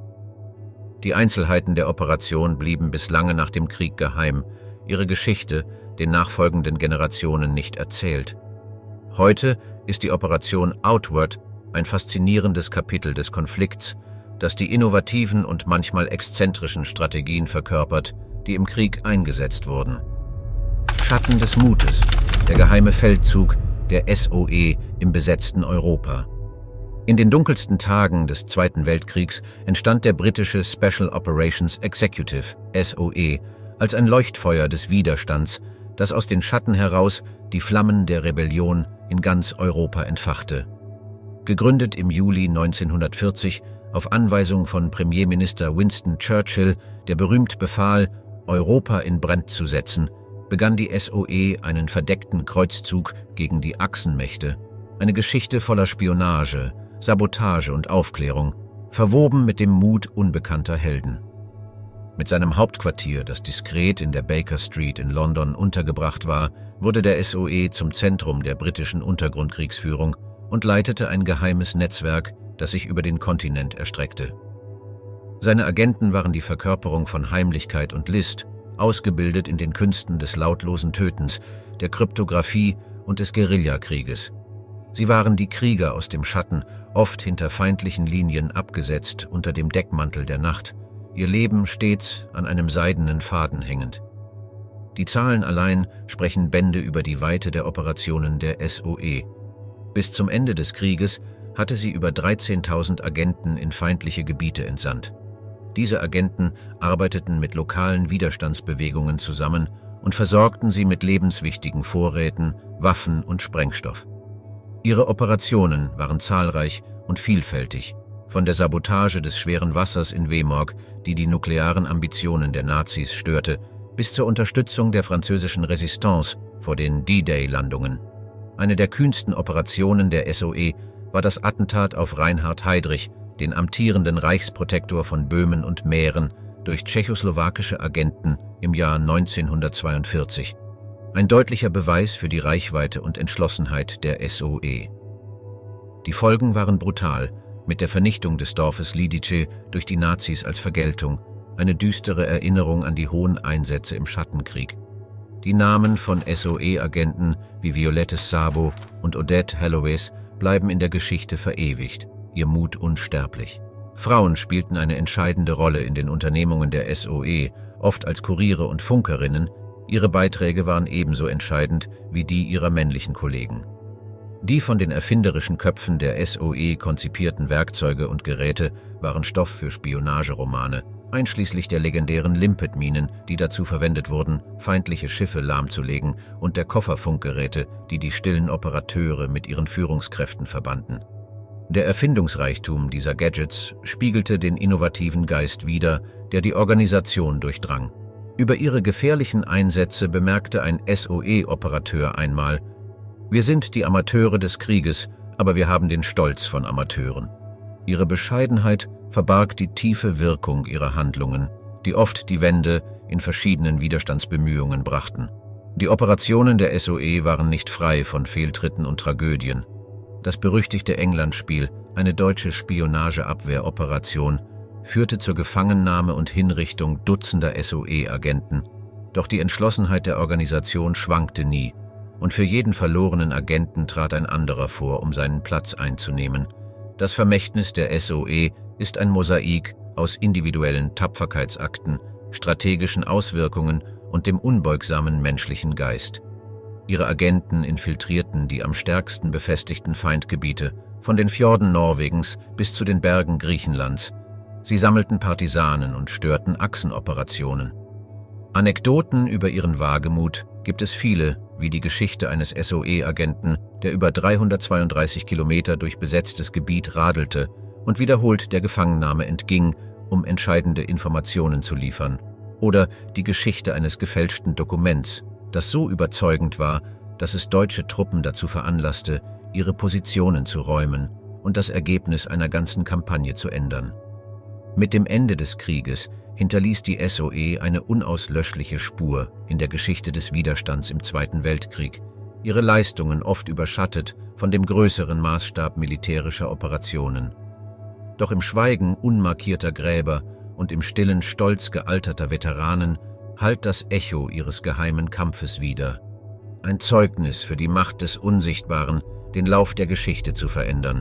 Die Einzelheiten der Operation blieben bis lange nach dem Krieg geheim, ihre Geschichte den nachfolgenden Generationen nicht erzählt. Heute ist die Operation Outward ein faszinierendes Kapitel des Konflikts, das die innovativen und manchmal exzentrischen Strategien verkörpert, die im Krieg eingesetzt wurden. Schatten des Mutes, der geheime Feldzug der S O E im besetzten Europa. In den dunkelsten Tagen des Zweiten Weltkriegs entstand der britische Special Operations Executive, S O E, als ein Leuchtfeuer des Widerstands, das aus den Schatten heraus die Flammen der Rebellion in ganz Europa entfachte. Gegründet im Juli neunzehnhundertvierzig auf Anweisung von Premierminister Winston Churchill, der berühmt befahl, Europa in Brand zu setzen, begann die S O E einen verdeckten Kreuzzug gegen die Achsenmächte. Eine Geschichte voller Spionage, Sabotage und Aufklärung, verwoben mit dem Mut unbekannter Helden. Mit seinem Hauptquartier, das diskret in der Baker Street in London untergebracht war, wurde der S O E zum Zentrum der britischen Untergrundkriegsführung und leitete ein geheimes Netzwerk, das sich über den Kontinent erstreckte. Seine Agenten waren die Verkörperung von Heimlichkeit und List, ausgebildet in den Künsten des lautlosen Tötens, der Kryptographie und des Guerillakrieges. Sie waren die Krieger aus dem Schatten, oft hinter feindlichen Linien abgesetzt unter dem Deckmantel der Nacht, ihr Leben stets an einem seidenen Faden hängend. Die Zahlen allein sprechen Bände über die Weite der Operationen der S O E. Bis zum Ende des Krieges hatte sie über dreizehntausend Agenten in feindliche Gebiete entsandt. Diese Agenten arbeiteten mit lokalen Widerstandsbewegungen zusammen und versorgten sie mit lebenswichtigen Vorräten, Waffen und Sprengstoff. Ihre Operationen waren zahlreich und vielfältig, von der Sabotage des schweren Wassers in Vemork, die die nuklearen Ambitionen der Nazis störte, bis zur Unterstützung der französischen Resistance vor den D-Day-Landungen. Eine der kühnsten Operationen der S O E war das Attentat auf Reinhard Heydrich, den amtierenden Reichsprotektor von Böhmen und Mähren, durch tschechoslowakische Agenten im Jahr neunzehnhundertzweiundvierzig. Ein deutlicher Beweis für die Reichweite und Entschlossenheit der S O E. Die Folgen waren brutal, mit der Vernichtung des Dorfes Lidice durch die Nazis als Vergeltung, eine düstere Erinnerung an die hohen Einsätze im Schattenkrieg. Die Namen von S O E-Agenten wie Violette Szabo und Odette Halloways bleiben in der Geschichte verewigt, ihr Mut unsterblich. Frauen spielten eine entscheidende Rolle in den Unternehmungen der S O E, oft als Kuriere und Funkerinnen. Ihre Beiträge waren ebenso entscheidend wie die ihrer männlichen Kollegen. Die von den erfinderischen Köpfen der S O E konzipierten Werkzeuge und Geräte waren Stoff für Spionageromane, einschließlich der legendären Limpet-Minen, die dazu verwendet wurden, feindliche Schiffe lahmzulegen, und der Kofferfunkgeräte, die die stillen Operateure mit ihren Führungskräften verbanden. Der Erfindungsreichtum dieser Gadgets spiegelte den innovativen Geist wider, der die Organisation durchdrang. Über ihre gefährlichen Einsätze bemerkte ein S O E-Operateur einmal: „Wir sind die Amateure des Krieges, aber wir haben den Stolz von Amateuren." Ihre Bescheidenheit verbarg die tiefe Wirkung ihrer Handlungen, die oft die Wende in verschiedenen Widerstandsbemühungen brachten. Die Operationen der S O E waren nicht frei von Fehltritten und Tragödien. Das berüchtigte Englandspiel, eine deutsche Spionageabwehroperation, führte zur Gefangennahme und Hinrichtung Dutzender S O E-Agenten, doch die Entschlossenheit der Organisation schwankte nie, und für jeden verlorenen Agenten trat ein anderer vor, um seinen Platz einzunehmen. Das Vermächtnis der S O E ist ein Mosaik aus individuellen Tapferkeitsakten, strategischen Auswirkungen und dem unbeugsamen menschlichen Geist. Ihre Agenten infiltrierten die am stärksten befestigten Feindgebiete, von den Fjorden Norwegens bis zu den Bergen Griechenlands. Sie sammelten Partisanen und störten Achsenoperationen. Anekdoten über ihren Wagemut gibt es viele, wie die Geschichte eines S O E-Agenten, der über dreihundertzweiunddreißig Kilometer durch besetztes Gebiet radelte und wiederholt der Gefangennahme entging, um entscheidende Informationen zu liefern. Oder die Geschichte eines gefälschten Dokuments, das so überzeugend war, dass es deutsche Truppen dazu veranlasste, ihre Positionen zu räumen und das Ergebnis einer ganzen Kampagne zu ändern. Mit dem Ende des Krieges hinterließ die S O E eine unauslöschliche Spur in der Geschichte des Widerstands im Zweiten Weltkrieg, ihre Leistungen oft überschattet von dem größeren Maßstab militärischer Operationen. Doch im Schweigen unmarkierter Gräber und im stillen Stolz gealterter Veteranen hallt das Echo ihres geheimen Kampfes wider. Ein Zeugnis für die Macht des Unsichtbaren, den Lauf der Geschichte zu verändern.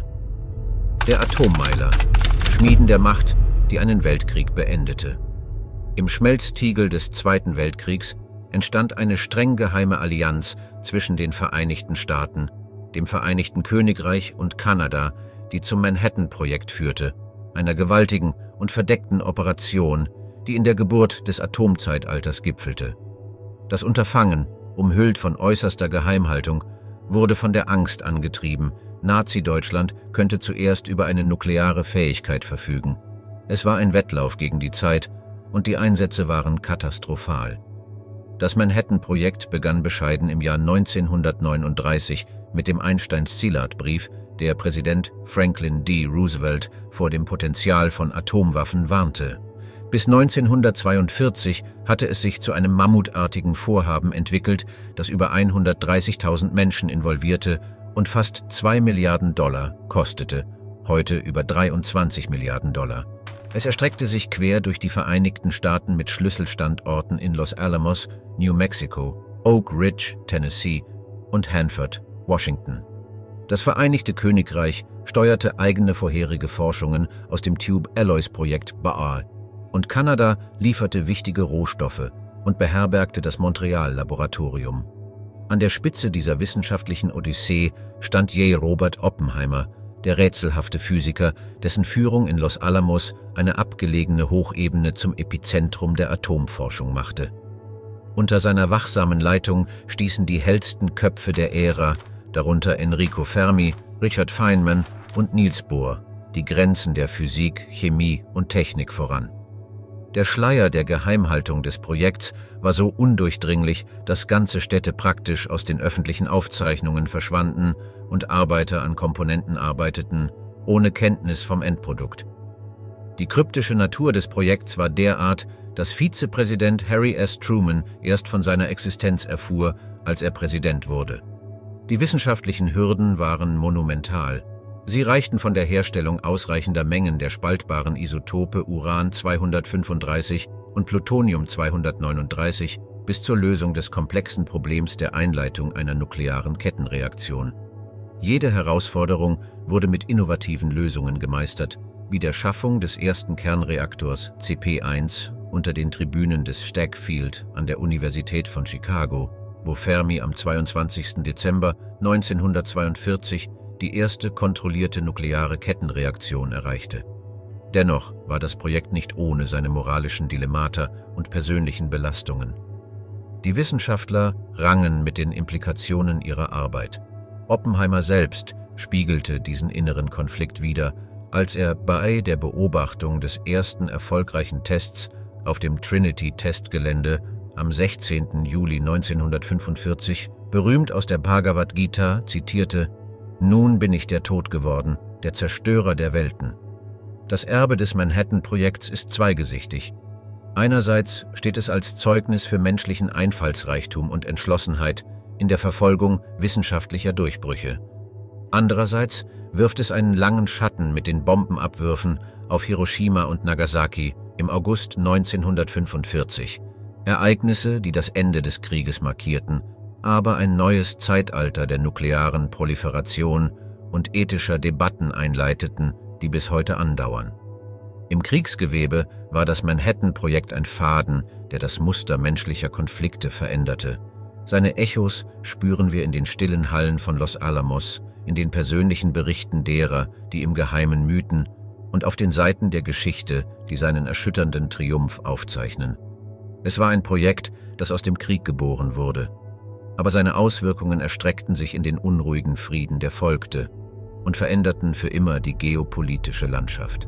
Der Atommeiler, Schmieden der Macht, die einen Weltkrieg beendete. Im Schmelztiegel des Zweiten Weltkriegs entstand eine streng geheime Allianz zwischen den Vereinigten Staaten, dem Vereinigten Königreich und Kanada, die zum Manhattan-Projekt führte, einer gewaltigen und verdeckten Operation, die in der Geburt des Atomzeitalters gipfelte. Das Unterfangen, umhüllt von äußerster Geheimhaltung, wurde von der Angst angetrieben, Nazi-Deutschland könnte zuerst über eine nukleare Fähigkeit verfügen. Es war ein Wettlauf gegen die Zeit und die Einsätze waren katastrophal. Das Manhattan-Projekt begann bescheiden im Jahr neunzehnhundertneununddreißig mit dem Einstein-Szilard-Brief, der Präsident Franklin D. Roosevelt vor dem Potenzial von Atomwaffen warnte. Bis neunzehnhundertzweiundvierzig hatte es sich zu einem mammutartigen Vorhaben entwickelt, das über hundertdreißigtausend Menschen involvierte und fast zwei Milliarden Dollar kostete, heute über dreiundzwanzig Milliarden Dollar. Es erstreckte sich quer durch die Vereinigten Staaten mit Schlüsselstandorten in Los Alamos, New Mexico, Oak Ridge, Tennessee und Hanford, Washington. Das Vereinigte Königreich steuerte eigene vorherige Forschungen aus dem Tube Alloys-Projekt Baal und Kanada lieferte wichtige Rohstoffe und beherbergte das Montreal-Laboratorium. An der Spitze dieser wissenschaftlichen Odyssee stand J. Robert Oppenheimer, der rätselhafte Physiker, dessen Führung in Los Alamos eine abgelegene Hochebene zum Epizentrum der Atomforschung machte. Unter seiner wachsamen Leitung stießen die hellsten Köpfe der Ära, darunter Enrico Fermi, Richard Feynman und Niels Bohr, die Grenzen der Physik, Chemie und Technik voran. Der Schleier der Geheimhaltung des Projekts war so undurchdringlich, dass ganze Städte praktisch aus den öffentlichen Aufzeichnungen verschwanden und Arbeiter an Komponenten arbeiteten, ohne Kenntnis vom Endprodukt. Die kryptische Natur des Projekts war derart, dass Vizepräsident Harry S. Truman erst von seiner Existenz erfuhr, als er Präsident wurde. Die wissenschaftlichen Hürden waren monumental. Sie reichten von der Herstellung ausreichender Mengen der spaltbaren Isotope Uran zweihundertfünfunddreißig und Plutonium zweihundertneununddreißig bis zur Lösung des komplexen Problems der Einleitung einer nuklearen Kettenreaktion. Jede Herausforderung wurde mit innovativen Lösungen gemeistert, wie der Schaffung des ersten Kernreaktors C P eins unter den Tribünen des Stagg Field an der Universität von Chicago, wo Fermi am zweiundzwanzigsten Dezember neunzehnhundertzweiundvierzig die erste kontrollierte nukleare Kettenreaktion erreichte. Dennoch war das Projekt nicht ohne seine moralischen Dilemmata und persönlichen Belastungen. Die Wissenschaftler rangen mit den Implikationen ihrer Arbeit. Oppenheimer selbst spiegelte diesen inneren Konflikt wider, als er bei der Beobachtung des ersten erfolgreichen Tests auf dem Trinity-Testgelände am sechzehnten Juli neunzehnhundertfünfundvierzig berühmt aus der Bhagavad Gita zitierte: „Nun bin ich der Tod geworden, der Zerstörer der Welten." Das Erbe des Manhattan-Projekts ist zweigesichtig. Einerseits steht es als Zeugnis für menschlichen Einfallsreichtum und Entschlossenheit in der Verfolgung wissenschaftlicher Durchbrüche. Andererseits wirft es einen langen Schatten mit den Bombenabwürfen auf Hiroshima und Nagasaki im August neunzehnhundertfünfundvierzig. Ereignisse, die das Ende des Krieges markierten, aber ein neues Zeitalter der nuklearen Proliferation und ethischer Debatten einleiteten, die bis heute andauern. Im Kriegsgewebe war das Manhattan-Projekt ein Faden, der das Muster menschlicher Konflikte veränderte. Seine Echos spüren wir in den stillen Hallen von Los Alamos, in den persönlichen Berichten derer, die im Geheimen mythen, und auf den Seiten der Geschichte, die seinen erschütternden Triumph aufzeichnen. Es war ein Projekt, das aus dem Krieg geboren wurde, aber seine Auswirkungen erstreckten sich in den unruhigen Frieden, der folgte, und veränderten für immer die geopolitische Landschaft.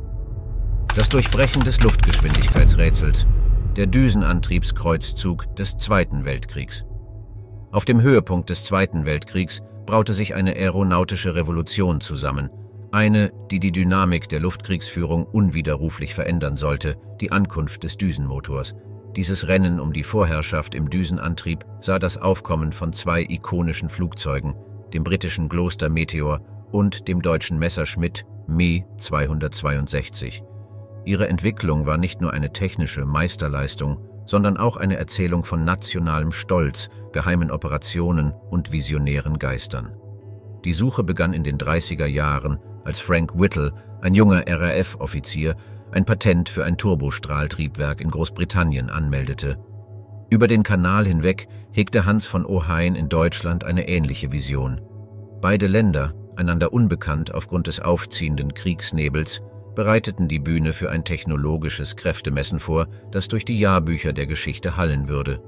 Das Durchbrechen des Luftgeschwindigkeitsrätsels, der Düsenantriebskreuzzug des Zweiten Weltkriegs. Auf dem Höhepunkt des Zweiten Weltkriegs braute sich eine aeronautische Revolution zusammen, eine, die die Dynamik der Luftkriegsführung unwiderruflich verändern sollte, die Ankunft des Düsenmotors. Dieses Rennen um die Vorherrschaft im Düsenantrieb sah das Aufkommen von zwei ikonischen Flugzeugen, dem britischen Gloster Meteor und dem deutschen Messerschmitt Me zweihundertzweiundsechzig. Ihre Entwicklung war nicht nur eine technische Meisterleistung, sondern auch eine Erzählung von nationalem Stolz, geheimen Operationen und visionären Geistern. Die Suche begann in den dreißiger Jahren, als Frank Whittle, ein junger R A F-Offizier, ein Patent für ein Turbostrahltriebwerk in Großbritannien anmeldete. Über den Kanal hinweg hegte Hans von Ohain in Deutschland eine ähnliche Vision. Beide Länder, einander unbekannt aufgrund des aufziehenden Kriegsnebels, bereiteten die Bühne für ein technologisches Kräftemessen vor, das durch die Jahrbücher der Geschichte hallen würde.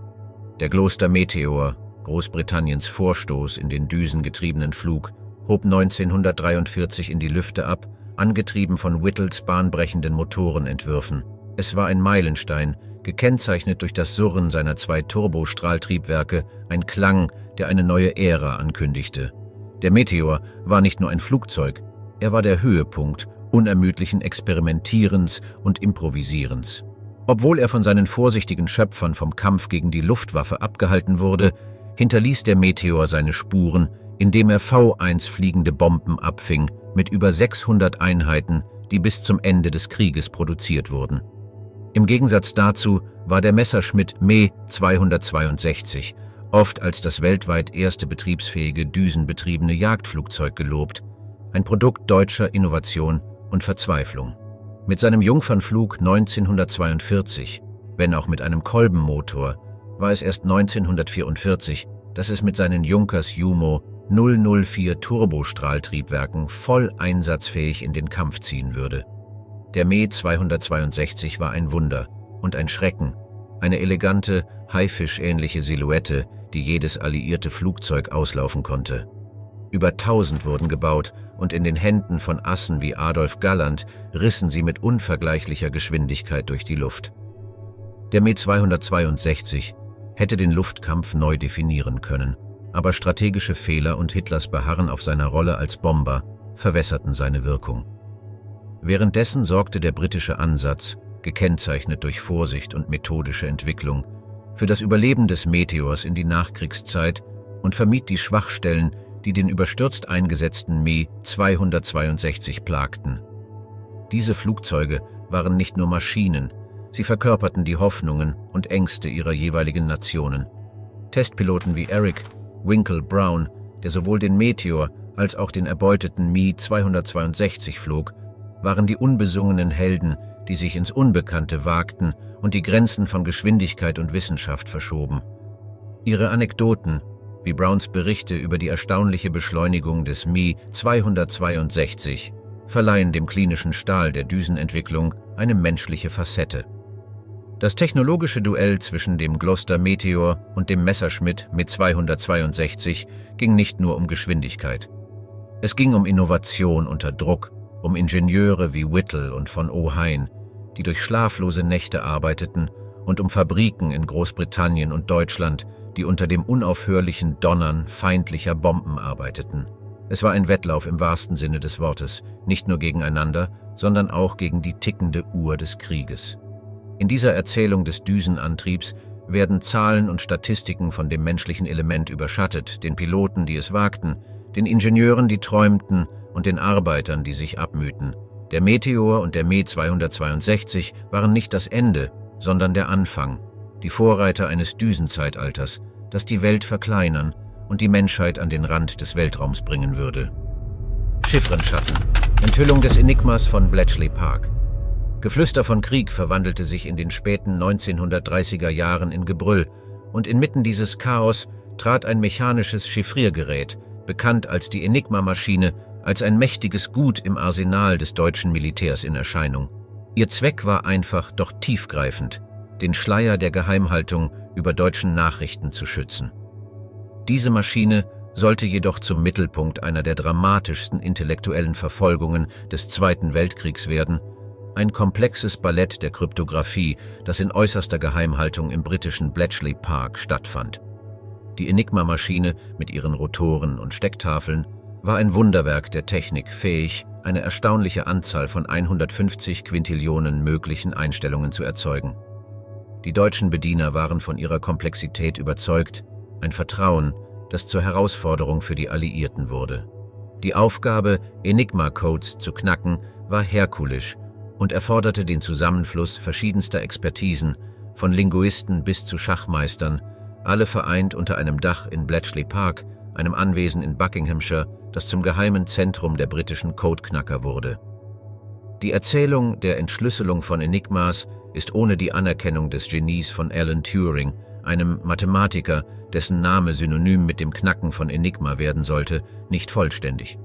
Der Gloster Meteor, Großbritanniens Vorstoß in den düsengetriebenen Flug, hob neunzehnhundertdreiundvierzig in die Lüfte ab, angetrieben von Whittles bahnbrechenden Motorenentwürfen. Es war ein Meilenstein, gekennzeichnet durch das Surren seiner zwei Turbostrahltriebwerke, ein Klang, der eine neue Ära ankündigte. Der Meteor war nicht nur ein Flugzeug, er war der Höhepunkt unermüdlichen Experimentierens und Improvisierens. Obwohl er von seinen vorsichtigen Schöpfern vom Kampf gegen die Luftwaffe abgehalten wurde, hinterließ der Meteor seine Spuren, indem er V eins fliegende Bomben abfing mit über sechshundert Einheiten, die bis zum Ende des Krieges produziert wurden. Im Gegensatz dazu war der Messerschmitt Me zweihundertzweiundsechzig oft als das weltweit erste betriebsfähige düsenbetriebene Jagdflugzeug gelobt, ein Produkt deutscher Innovation und Verzweiflung. Mit seinem Jungfernflug neunzehnhundertzweiundvierzig, wenn auch mit einem Kolbenmotor, war es erst neunzehnhundertvierundvierzig, dass es mit seinen Junkers Jumo null null vier Turbostrahltriebwerken voll einsatzfähig in den Kampf ziehen würde. Der Me zweihundertzweiundsechzig war ein Wunder und ein Schrecken, eine elegante, Haifisch-ähnliche Silhouette, die jedes alliierte Flugzeug auslaufen konnte. Über tausend wurden gebaut und in den Händen von Assen wie Adolf Galland rissen sie mit unvergleichlicher Geschwindigkeit durch die Luft. Der Me zweihundertzweiundsechzig hätte den Luftkampf neu definieren können, aber strategische Fehler und Hitlers Beharren auf seiner Rolle als Bomber verwässerten seine Wirkung. Währenddessen sorgte der britische Ansatz, gekennzeichnet durch Vorsicht und methodische Entwicklung, für das Überleben des Meteors in die Nachkriegszeit und vermied die Schwachstellen, die den überstürzt eingesetzten Me zweihundertzweiundsechzig plagten. Diese Flugzeuge waren nicht nur Maschinen, sie verkörperten die Hoffnungen und Ängste ihrer jeweiligen Nationen. Testpiloten wie Eric Winkle Brown, der sowohl den Meteor als auch den erbeuteten Me zweihundertzweiundsechzig flog, waren die unbesungenen Helden, die sich ins Unbekannte wagten und die Grenzen von Geschwindigkeit und Wissenschaft verschoben. Ihre Anekdoten, wie Browns Berichte über die erstaunliche Beschleunigung des Me zweihundertzweiundsechzig, verleihen dem klinischen Stahl der Düsenentwicklung eine menschliche Facette. Das technologische Duell zwischen dem Gloster Meteor und dem Messerschmitt Me zweihundertzweiundsechzig ging nicht nur um Geschwindigkeit. Es ging um Innovation unter Druck, um Ingenieure wie Whittle und von Ohain, die durch schlaflose Nächte arbeiteten, und um Fabriken in Großbritannien und Deutschland, die unter dem unaufhörlichen Donnern feindlicher Bomben arbeiteten. Es war ein Wettlauf im wahrsten Sinne des Wortes, nicht nur gegeneinander, sondern auch gegen die tickende Uhr des Krieges. In dieser Erzählung des Düsenantriebs werden Zahlen und Statistiken von dem menschlichen Element überschattet, den Piloten, die es wagten, den Ingenieuren, die träumten, und den Arbeitern, die sich abmühten. Der Meteor und der Me zweihundertzweiundsechzig waren nicht das Ende, sondern der Anfang, die Vorreiter eines Düsenzeitalters, das die Welt verkleinern und die Menschheit an den Rand des Weltraums bringen würde. Chiffrenschatten. Enthüllung des Enigmas von Bletchley Park. Geflüster von Krieg verwandelte sich in den späten neunzehnhundertdreißiger Jahren in Gebrüll, und inmitten dieses Chaos trat ein mechanisches Chiffriergerät, bekannt als die Enigma-Maschine, als ein mächtiges Gut im Arsenal des deutschen Militärs in Erscheinung. Ihr Zweck war einfach, doch tiefgreifend, den Schleier der Geheimhaltung über deutschen Nachrichten zu schützen. Diese Maschine sollte jedoch zum Mittelpunkt einer der dramatischsten intellektuellen Verfolgungen des Zweiten Weltkriegs werden, ein komplexes Ballett der Kryptographie, das in äußerster Geheimhaltung im britischen Bletchley Park stattfand. Die Enigma-Maschine mit ihren Rotoren und Stecktafeln war ein Wunderwerk der Technik, fähig, eine erstaunliche Anzahl von hundertfünfzig Quintillionen möglichen Einstellungen zu erzeugen. Die deutschen Bediener waren von ihrer Komplexität überzeugt, ein Vertrauen, das zur Herausforderung für die Alliierten wurde. Die Aufgabe, Enigma-Codes zu knacken, war herkulisch und erforderte den Zusammenfluss verschiedenster Expertisen, von Linguisten bis zu Schachmeistern, alle vereint unter einem Dach in Bletchley Park, einem Anwesen in Buckinghamshire, das zum geheimen Zentrum der britischen Codeknacker wurde. Die Erzählung der Entschlüsselung von Enigmas ist ohne die Anerkennung des Genies von Alan Turing, einem Mathematiker, dessen Name synonym mit dem Knacken von Enigma werden sollte, nicht vollständig.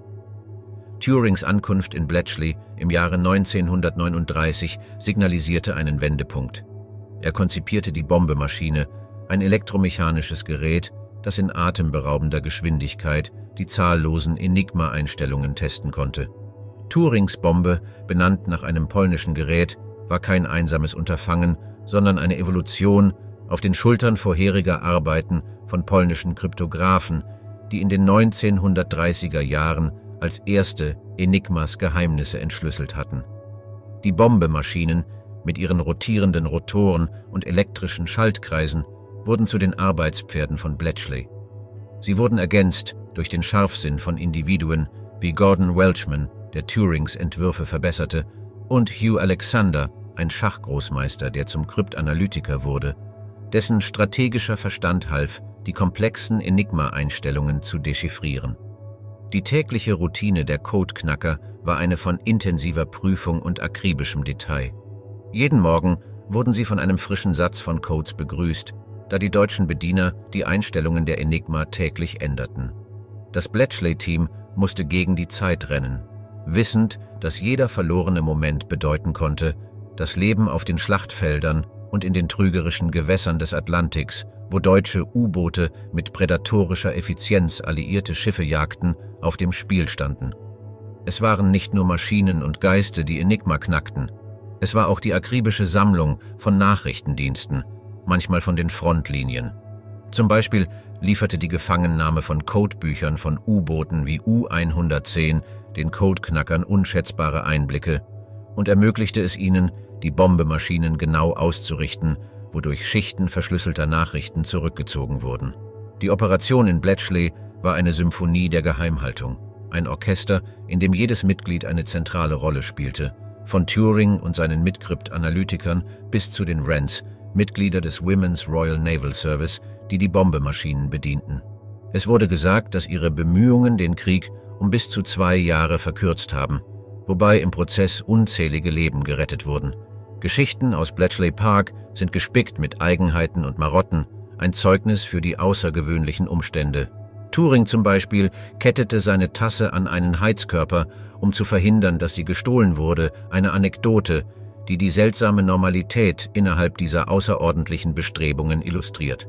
Turings Ankunft in Bletchley im Jahre neunzehnhundertneununddreißig signalisierte einen Wendepunkt. Er konzipierte die Bombemaschine, ein elektromechanisches Gerät, das in atemberaubender Geschwindigkeit die zahllosen Enigma-Einstellungen testen konnte. Turings Bombe, benannt nach einem polnischen Gerät, war kein einsames Unterfangen, sondern eine Evolution auf den Schultern vorheriger Arbeiten von polnischen Kryptographen, die in den neunzehnhundertdreißiger Jahren als erste Enigmas Geheimnisse entschlüsselt hatten. Die Bombemaschinen mit ihren rotierenden Rotoren und elektrischen Schaltkreisen wurden zu den Arbeitspferden von Bletchley. Sie wurden ergänzt durch den Scharfsinn von Individuen wie Gordon Welchman, der Turings Entwürfe verbesserte, und Hugh Alexander, ein Schachgroßmeister, der zum Kryptanalytiker wurde, dessen strategischer Verstand half, die komplexen Enigma-Einstellungen zu dechiffrieren. Die tägliche Routine der Codeknacker war eine von intensiver Prüfung und akribischem Detail. Jeden Morgen wurden sie von einem frischen Satz von Codes begrüßt, da die deutschen Bediener die Einstellungen der Enigma täglich änderten. Das Bletchley-Team musste gegen die Zeit rennen, wissend, dass jeder verlorene Moment bedeuten konnte, das Leben auf den Schlachtfeldern und in den trügerischen Gewässern des Atlantiks, wo deutsche U-Boote mit prädatorischer Effizienz alliierte Schiffe jagten, auf dem Spiel standen. Es waren nicht nur Maschinen und Geiste, die Enigma knackten. Es war auch die akribische Sammlung von Nachrichtendiensten, manchmal von den Frontlinien. Zum Beispiel lieferte die Gefangennahme von Codebüchern von U-Booten wie U hundertzehn den Codeknackern unschätzbare Einblicke und ermöglichte es ihnen, die Bombemaschinen genau auszurichten, wodurch Schichten verschlüsselter Nachrichten zurückgezogen wurden. Die Operation in Bletchley war eine Symphonie der Geheimhaltung, ein Orchester, in dem jedes Mitglied eine zentrale Rolle spielte, von Turing und seinen Mitkrypt-Analytikern bis zu den Wrens, Mitglieder des Women's Royal Naval Service, die die Bombemaschinen bedienten. Es wurde gesagt, dass ihre Bemühungen den Krieg um bis zu zwei Jahre verkürzt haben, wobei im Prozess unzählige Leben gerettet wurden. Geschichten aus Bletchley Park sind gespickt mit Eigenheiten und Marotten, ein Zeugnis für die außergewöhnlichen Umstände. Turing zum Beispiel kettete seine Tasse an einen Heizkörper, um zu verhindern, dass sie gestohlen wurde, eine Anekdote, die die seltsame Normalität innerhalb dieser außerordentlichen Bestrebungen illustriert.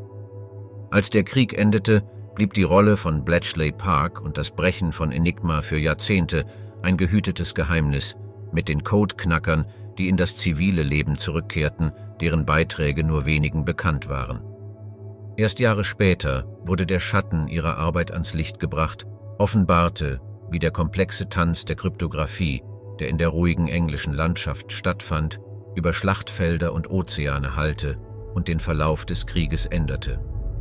Als der Krieg endete, blieb die Rolle von Bletchley Park und das Brechen von Enigma für Jahrzehnte ein gehütetes Geheimnis, mit den Codeknackern, die in das zivile Leben zurückkehrten, deren Beiträge nur wenigen bekannt waren. Erst Jahre später wurde der Schatten ihrer Arbeit ans Licht gebracht, offenbarte, wie der komplexe Tanz der Kryptographie, der in der ruhigen englischen Landschaft stattfand, über Schlachtfelder und Ozeane hallte und den Verlauf des Krieges änderte.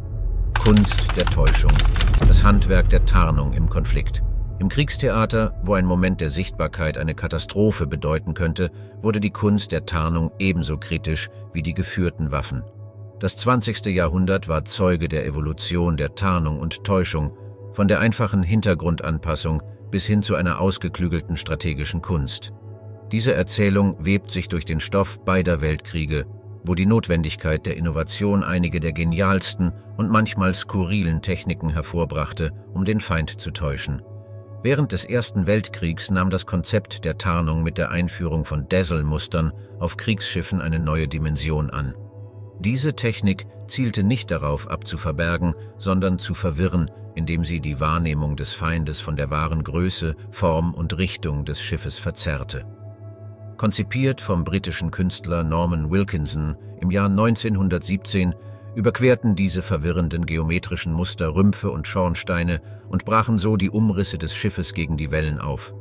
Kunst der Täuschung, das Handwerk der Tarnung im Konflikt. Im Kriegstheater, wo ein Moment der Sichtbarkeit eine Katastrophe bedeuten könnte, wurde die Kunst der Tarnung ebenso kritisch wie die geführten Waffen. Das zwanzigste Jahrhundert war Zeuge der Evolution der Tarnung und Täuschung, von der einfachen Hintergrundanpassung bis hin zu einer ausgeklügelten strategischen Kunst. Diese Erzählung webt sich durch den Stoff beider Weltkriege, wo die Notwendigkeit der Innovation einige der genialsten und manchmal skurrilen Techniken hervorbrachte, um den Feind zu täuschen. Während des Ersten Weltkriegs nahm das Konzept der Tarnung mit der Einführung von Dazzle-Mustern auf Kriegsschiffen eine neue Dimension an. Diese Technik zielte nicht darauf ab zu verbergen, sondern zu verwirren, indem sie die Wahrnehmung des Feindes von der wahren Größe, Form und Richtung des Schiffes verzerrte. Konzipiert vom britischen Künstler Norman Wilkinson im Jahr neunzehnhundertsiebzehn, überquerten diese verwirrenden geometrischen Muster Rümpfe und Schornsteine und brachen so die Umrisse des Schiffes gegen die Wellen auf.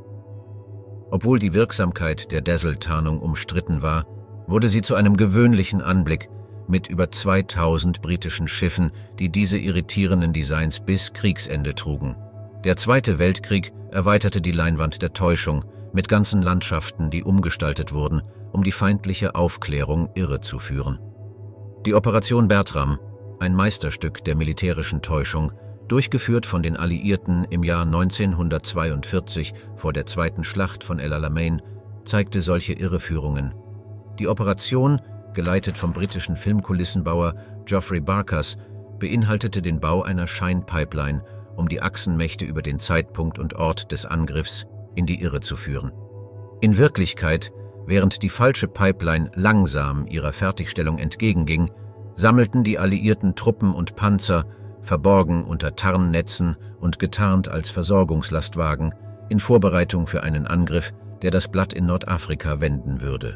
Obwohl die Wirksamkeit der Dazzle-Tarnung umstritten war, wurde sie zu einem gewöhnlichen Anblick mit über zweitausend britischen Schiffen, die diese irritierenden Designs bis Kriegsende trugen. Der Zweite Weltkrieg erweiterte die Leinwand der Täuschung mit ganzen Landschaften, die umgestaltet wurden, um die feindliche Aufklärung irrezuführen. Die Operation Bertram, ein Meisterstück der militärischen Täuschung, durchgeführt von den Alliierten im Jahr neunzehnhundertzweiundvierzig vor der zweiten Schlacht von El Alamein, zeigte solche Irreführungen. Die Operation, geleitet vom britischen Filmkulissenbauer Geoffrey Barkas, beinhaltete den Bau einer Scheinpipeline, um die Achsenmächte über den Zeitpunkt und Ort des Angriffs in die Irre zu führen. In Wirklichkeit, während die falsche Pipeline langsam ihrer Fertigstellung entgegenging, sammelten die alliierten Truppen und Panzer, verborgen unter Tarnnetzen und getarnt als Versorgungslastwagen, in Vorbereitung für einen Angriff, der das Blatt in Nordafrika wenden würde.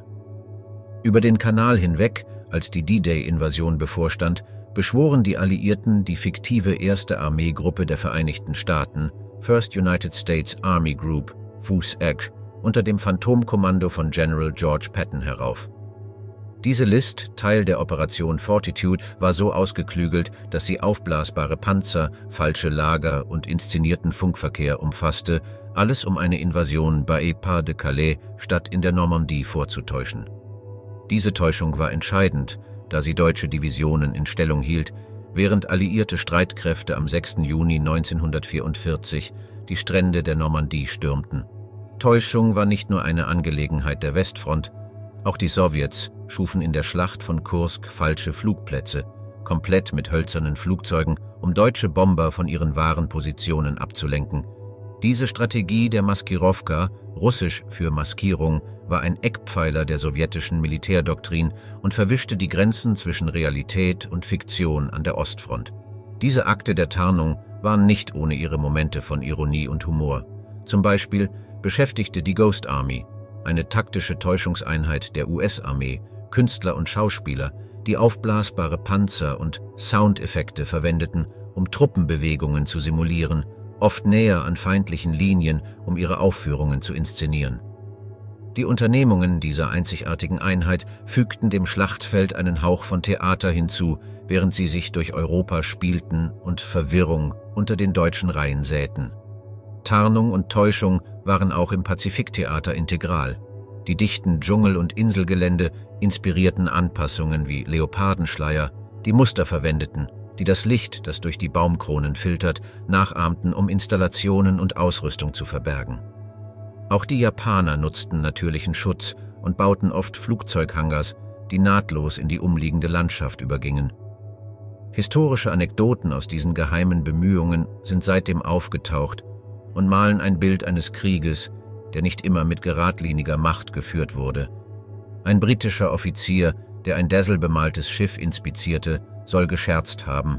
Über den Kanal hinweg, als die D-Day-Invasion bevorstand, beschworen die Alliierten die fiktive erste Armeegruppe der Vereinigten Staaten, First United States Army Group, F U S A G, unter dem Phantomkommando von General George Patton herauf. Diese List, Teil der Operation Fortitude, war so ausgeklügelt, dass sie aufblasbare Panzer, falsche Lager und inszenierten Funkverkehr umfasste, alles um eine Invasion bei Pas-de-Calais statt in der Normandie vorzutäuschen. Diese Täuschung war entscheidend, da sie deutsche Divisionen in Stellung hielt, während alliierte Streitkräfte am sechsten Juni neunzehnhundertvierundvierzig die Strände der Normandie stürmten. Täuschung war nicht nur eine Angelegenheit der Westfront, auch die Sowjets schufen in der Schlacht von Kursk falsche Flugplätze, komplett mit hölzernen Flugzeugen, um deutsche Bomber von ihren wahren Positionen abzulenken. Diese Strategie der Maskirowka, russisch für Maskierung, war ein Eckpfeiler der sowjetischen Militärdoktrin und verwischte die Grenzen zwischen Realität und Fiktion an der Ostfront. Diese Akte der Tarnung waren nicht ohne ihre Momente von Ironie und Humor. Zum Beispiel beschäftigte die Ghost Army, eine taktische Täuschungseinheit der U S-Armee, Künstler und Schauspieler, die aufblasbare Panzer und Soundeffekte verwendeten, um Truppenbewegungen zu simulieren, oft näher an feindlichen Linien, um ihre Aufführungen zu inszenieren. Die Unternehmungen dieser einzigartigen Einheit fügten dem Schlachtfeld einen Hauch von Theater hinzu, während sie sich durch Europa spielten und Verwirrung unter den deutschen Reihen säten. Tarnung und Täuschung waren auch im Pazifiktheater integral. Die dichten Dschungel- und Inselgelände inspirierten Anpassungen wie Leopardenschleier, die Muster verwendeten, die das Licht, das durch die Baumkronen filtert, nachahmten, um Installationen und Ausrüstung zu verbergen. Auch die Japaner nutzten natürlichen Schutz und bauten oft Flugzeughangars, die nahtlos in die umliegende Landschaft übergingen. Historische Anekdoten aus diesen geheimen Bemühungen sind seitdem aufgetaucht und malen ein Bild eines Krieges, der nicht immer mit geradliniger Macht geführt wurde. Ein britischer Offizier, der ein Dazzle-bemaltes Schiff inspizierte, soll gescherzt haben: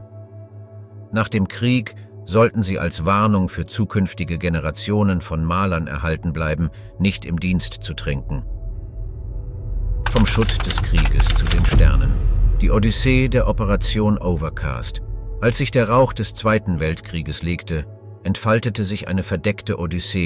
Nach dem Krieg sollten sie als Warnung für zukünftige Generationen von Malern erhalten bleiben, nicht im Dienst zu trinken. Vom Schutt des Krieges zu den Sternen. Die Odyssee der Operation Overcast. Als sich der Rauch des Zweiten Weltkrieges legte, entfaltete sich eine verdeckte Odyssee,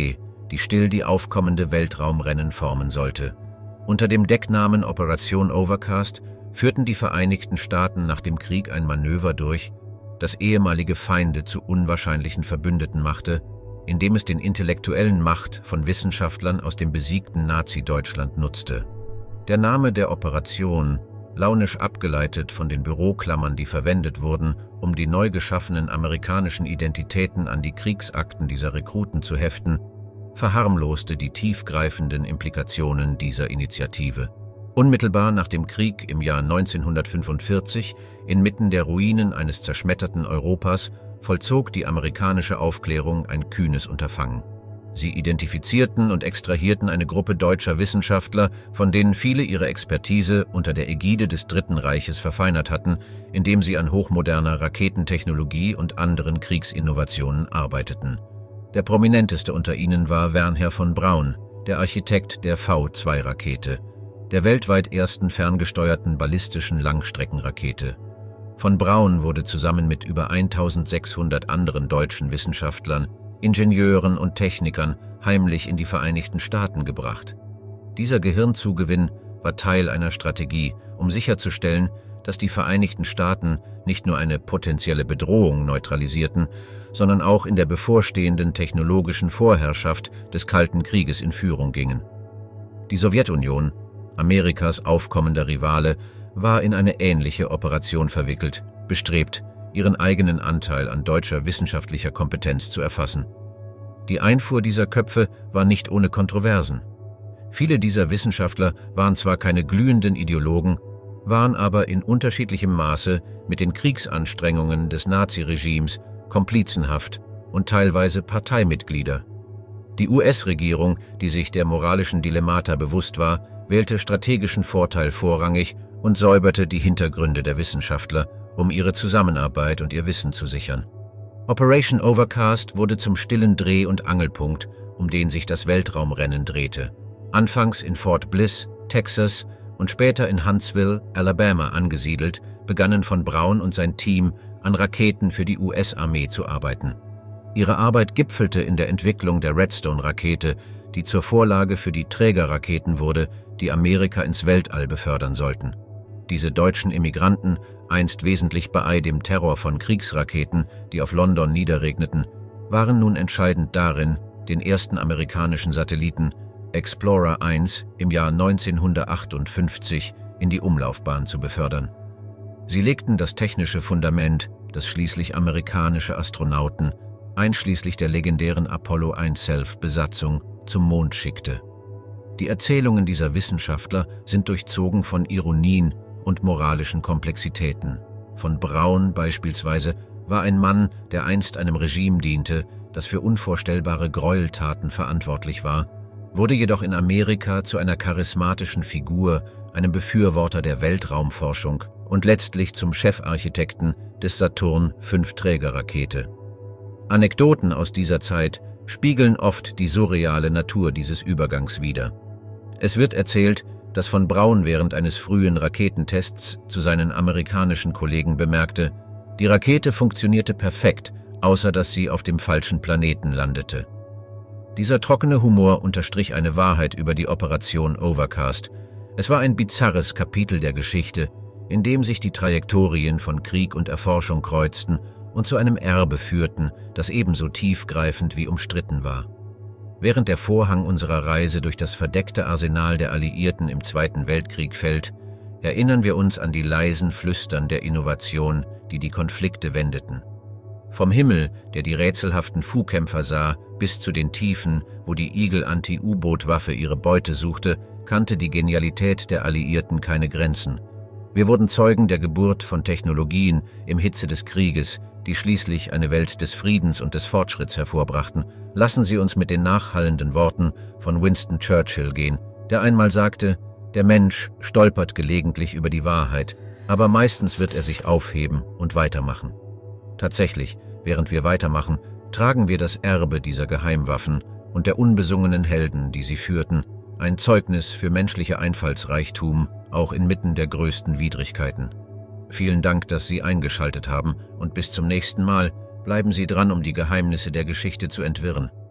die still die aufkommende Weltraumrennen formen sollte. Unter dem Decknamen Operation Overcast führten die Vereinigten Staaten nach dem Krieg ein Manöver durch, das ehemalige Feinde zu unwahrscheinlichen Verbündeten machte, indem es den intellektuellen Macht von Wissenschaftlern aus dem besiegten Nazi-Deutschland nutzte. Der Name der Operation, launisch abgeleitet von den Büroklammern, die verwendet wurden, um die neu geschaffenen amerikanischen Identitäten an die Kriegsakten dieser Rekruten zu heften, verharmloste die tiefgreifenden Implikationen dieser Initiative. Unmittelbar nach dem Krieg im Jahr neunzehnhundertfünfundvierzig, inmitten der Ruinen eines zerschmetterten Europas, vollzog die amerikanische Aufklärung ein kühnes Unterfangen. Sie identifizierten und extrahierten eine Gruppe deutscher Wissenschaftler, von denen viele ihre Expertise unter der Ägide des Dritten Reiches verfeinert hatten, indem sie an hochmoderner Raketentechnologie und anderen Kriegsinnovationen arbeiteten. Der prominenteste unter ihnen war Wernher von Braun, der Architekt der V zwei Rakete, der weltweit ersten ferngesteuerten ballistischen Langstreckenrakete. Von Braun wurde zusammen mit über eintausendsechshundert anderen deutschen Wissenschaftlern, Ingenieuren und Technikern heimlich in die Vereinigten Staaten gebracht. Dieser Gehirnzugewinn war Teil einer Strategie, um sicherzustellen, dass die Vereinigten Staaten nicht nur eine potenzielle Bedrohung neutralisierten, sondern auch in der bevorstehenden technologischen Vorherrschaft des Kalten Krieges in Führung gingen. Die Sowjetunion, Amerikas aufkommender Rivale, war in eine ähnliche Operation verwickelt, bestrebt, ihren eigenen Anteil an deutscher wissenschaftlicher Kompetenz zu erfassen. Die Einfuhr dieser Köpfe war nicht ohne Kontroversen. Viele dieser Wissenschaftler waren zwar keine glühenden Ideologen, waren aber in unterschiedlichem Maße mit den Kriegsanstrengungen des Naziregimes komplizenhaft und teilweise Parteimitglieder. Die U S-Regierung, die sich der moralischen Dilemmata bewusst war, wählte strategischen Vorteil vorrangig und säuberte die Hintergründe der Wissenschaftler, um ihre Zusammenarbeit und ihr Wissen zu sichern. Operation Overcast wurde zum stillen Dreh- und Angelpunkt, um den sich das Weltraumrennen drehte. Anfangs in Fort Bliss, Texas und später in Huntsville, Alabama angesiedelt, begannen von Braun und sein Team an Raketen für die U S-Armee zu arbeiten. Ihre Arbeit gipfelte in der Entwicklung der Redstone-Rakete, die zur Vorlage für die Trägerraketen wurde, die Amerika ins Weltall befördern sollten. Diese deutschen Immigranten, einst wesentlich bei dem Terror von Kriegsraketen, die auf London niederregneten, waren nun entscheidend darin, den ersten amerikanischen Satelliten Explorer eins im Jahr neunzehnhundertachtundfünfzig in die Umlaufbahn zu befördern. Sie legten das technische Fundament, das schließlich amerikanische Astronauten, einschließlich der legendären Apollo eins Self-Besatzung, zum Mond schickte. Die Erzählungen dieser Wissenschaftler sind durchzogen von Ironien und moralischen Komplexitäten. Von Braun beispielsweise war ein Mann, der einst einem Regime diente, das für unvorstellbare Gräueltaten verantwortlich war, wurde jedoch in Amerika zu einer charismatischen Figur, einem Befürworter der Weltraumforschung und letztlich zum Chefarchitekten des Saturn fünf Trägerrakete. Anekdoten aus dieser Zeit spiegeln oft die surreale Natur dieses Übergangs wider. Es wird erzählt, dass von Braun während eines frühen Raketentests zu seinen amerikanischen Kollegen bemerkte, die Rakete funktionierte perfekt, außer dass sie auf dem falschen Planeten landete. Dieser trockene Humor unterstrich eine Wahrheit über die Operation Overcast. Es war ein bizarres Kapitel der Geschichte, in dem sich die Trajektorien von Krieg und Erforschung kreuzten und zu einem Erbe führten, das ebenso tiefgreifend wie umstritten war. Während der Vorhang unserer Reise durch das verdeckte Arsenal der Alliierten im Zweiten Weltkrieg fällt, erinnern wir uns an die leisen Flüstern der Innovation, die die Konflikte wendeten. Vom Himmel, der die rätselhaften Fu-Kämpfer sah, bis zu den Tiefen, wo die Eagle-Anti-U-Boot-Waffe ihre Beute suchte, kannte die Genialität der Alliierten keine Grenzen. Wir wurden Zeugen der Geburt von Technologien im Hitze des Krieges, die schließlich eine Welt des Friedens und des Fortschritts hervorbrachten. Lassen Sie uns mit den nachhallenden Worten von Winston Churchill gehen, der einmal sagte, der Mensch stolpert gelegentlich über die Wahrheit, aber meistens wird er sich aufheben und weitermachen. Tatsächlich, während wir weitermachen, tragen wir das Erbe dieser Geheimwaffen und der unbesungenen Helden, die sie führten, ein Zeugnis für menschliche Einfallsreichtum, auch inmitten der größten Widrigkeiten. Vielen Dank, dass Sie eingeschaltet haben und bis zum nächsten Mal bleiben Sie dran, um die Geheimnisse der Geschichte zu entwirren.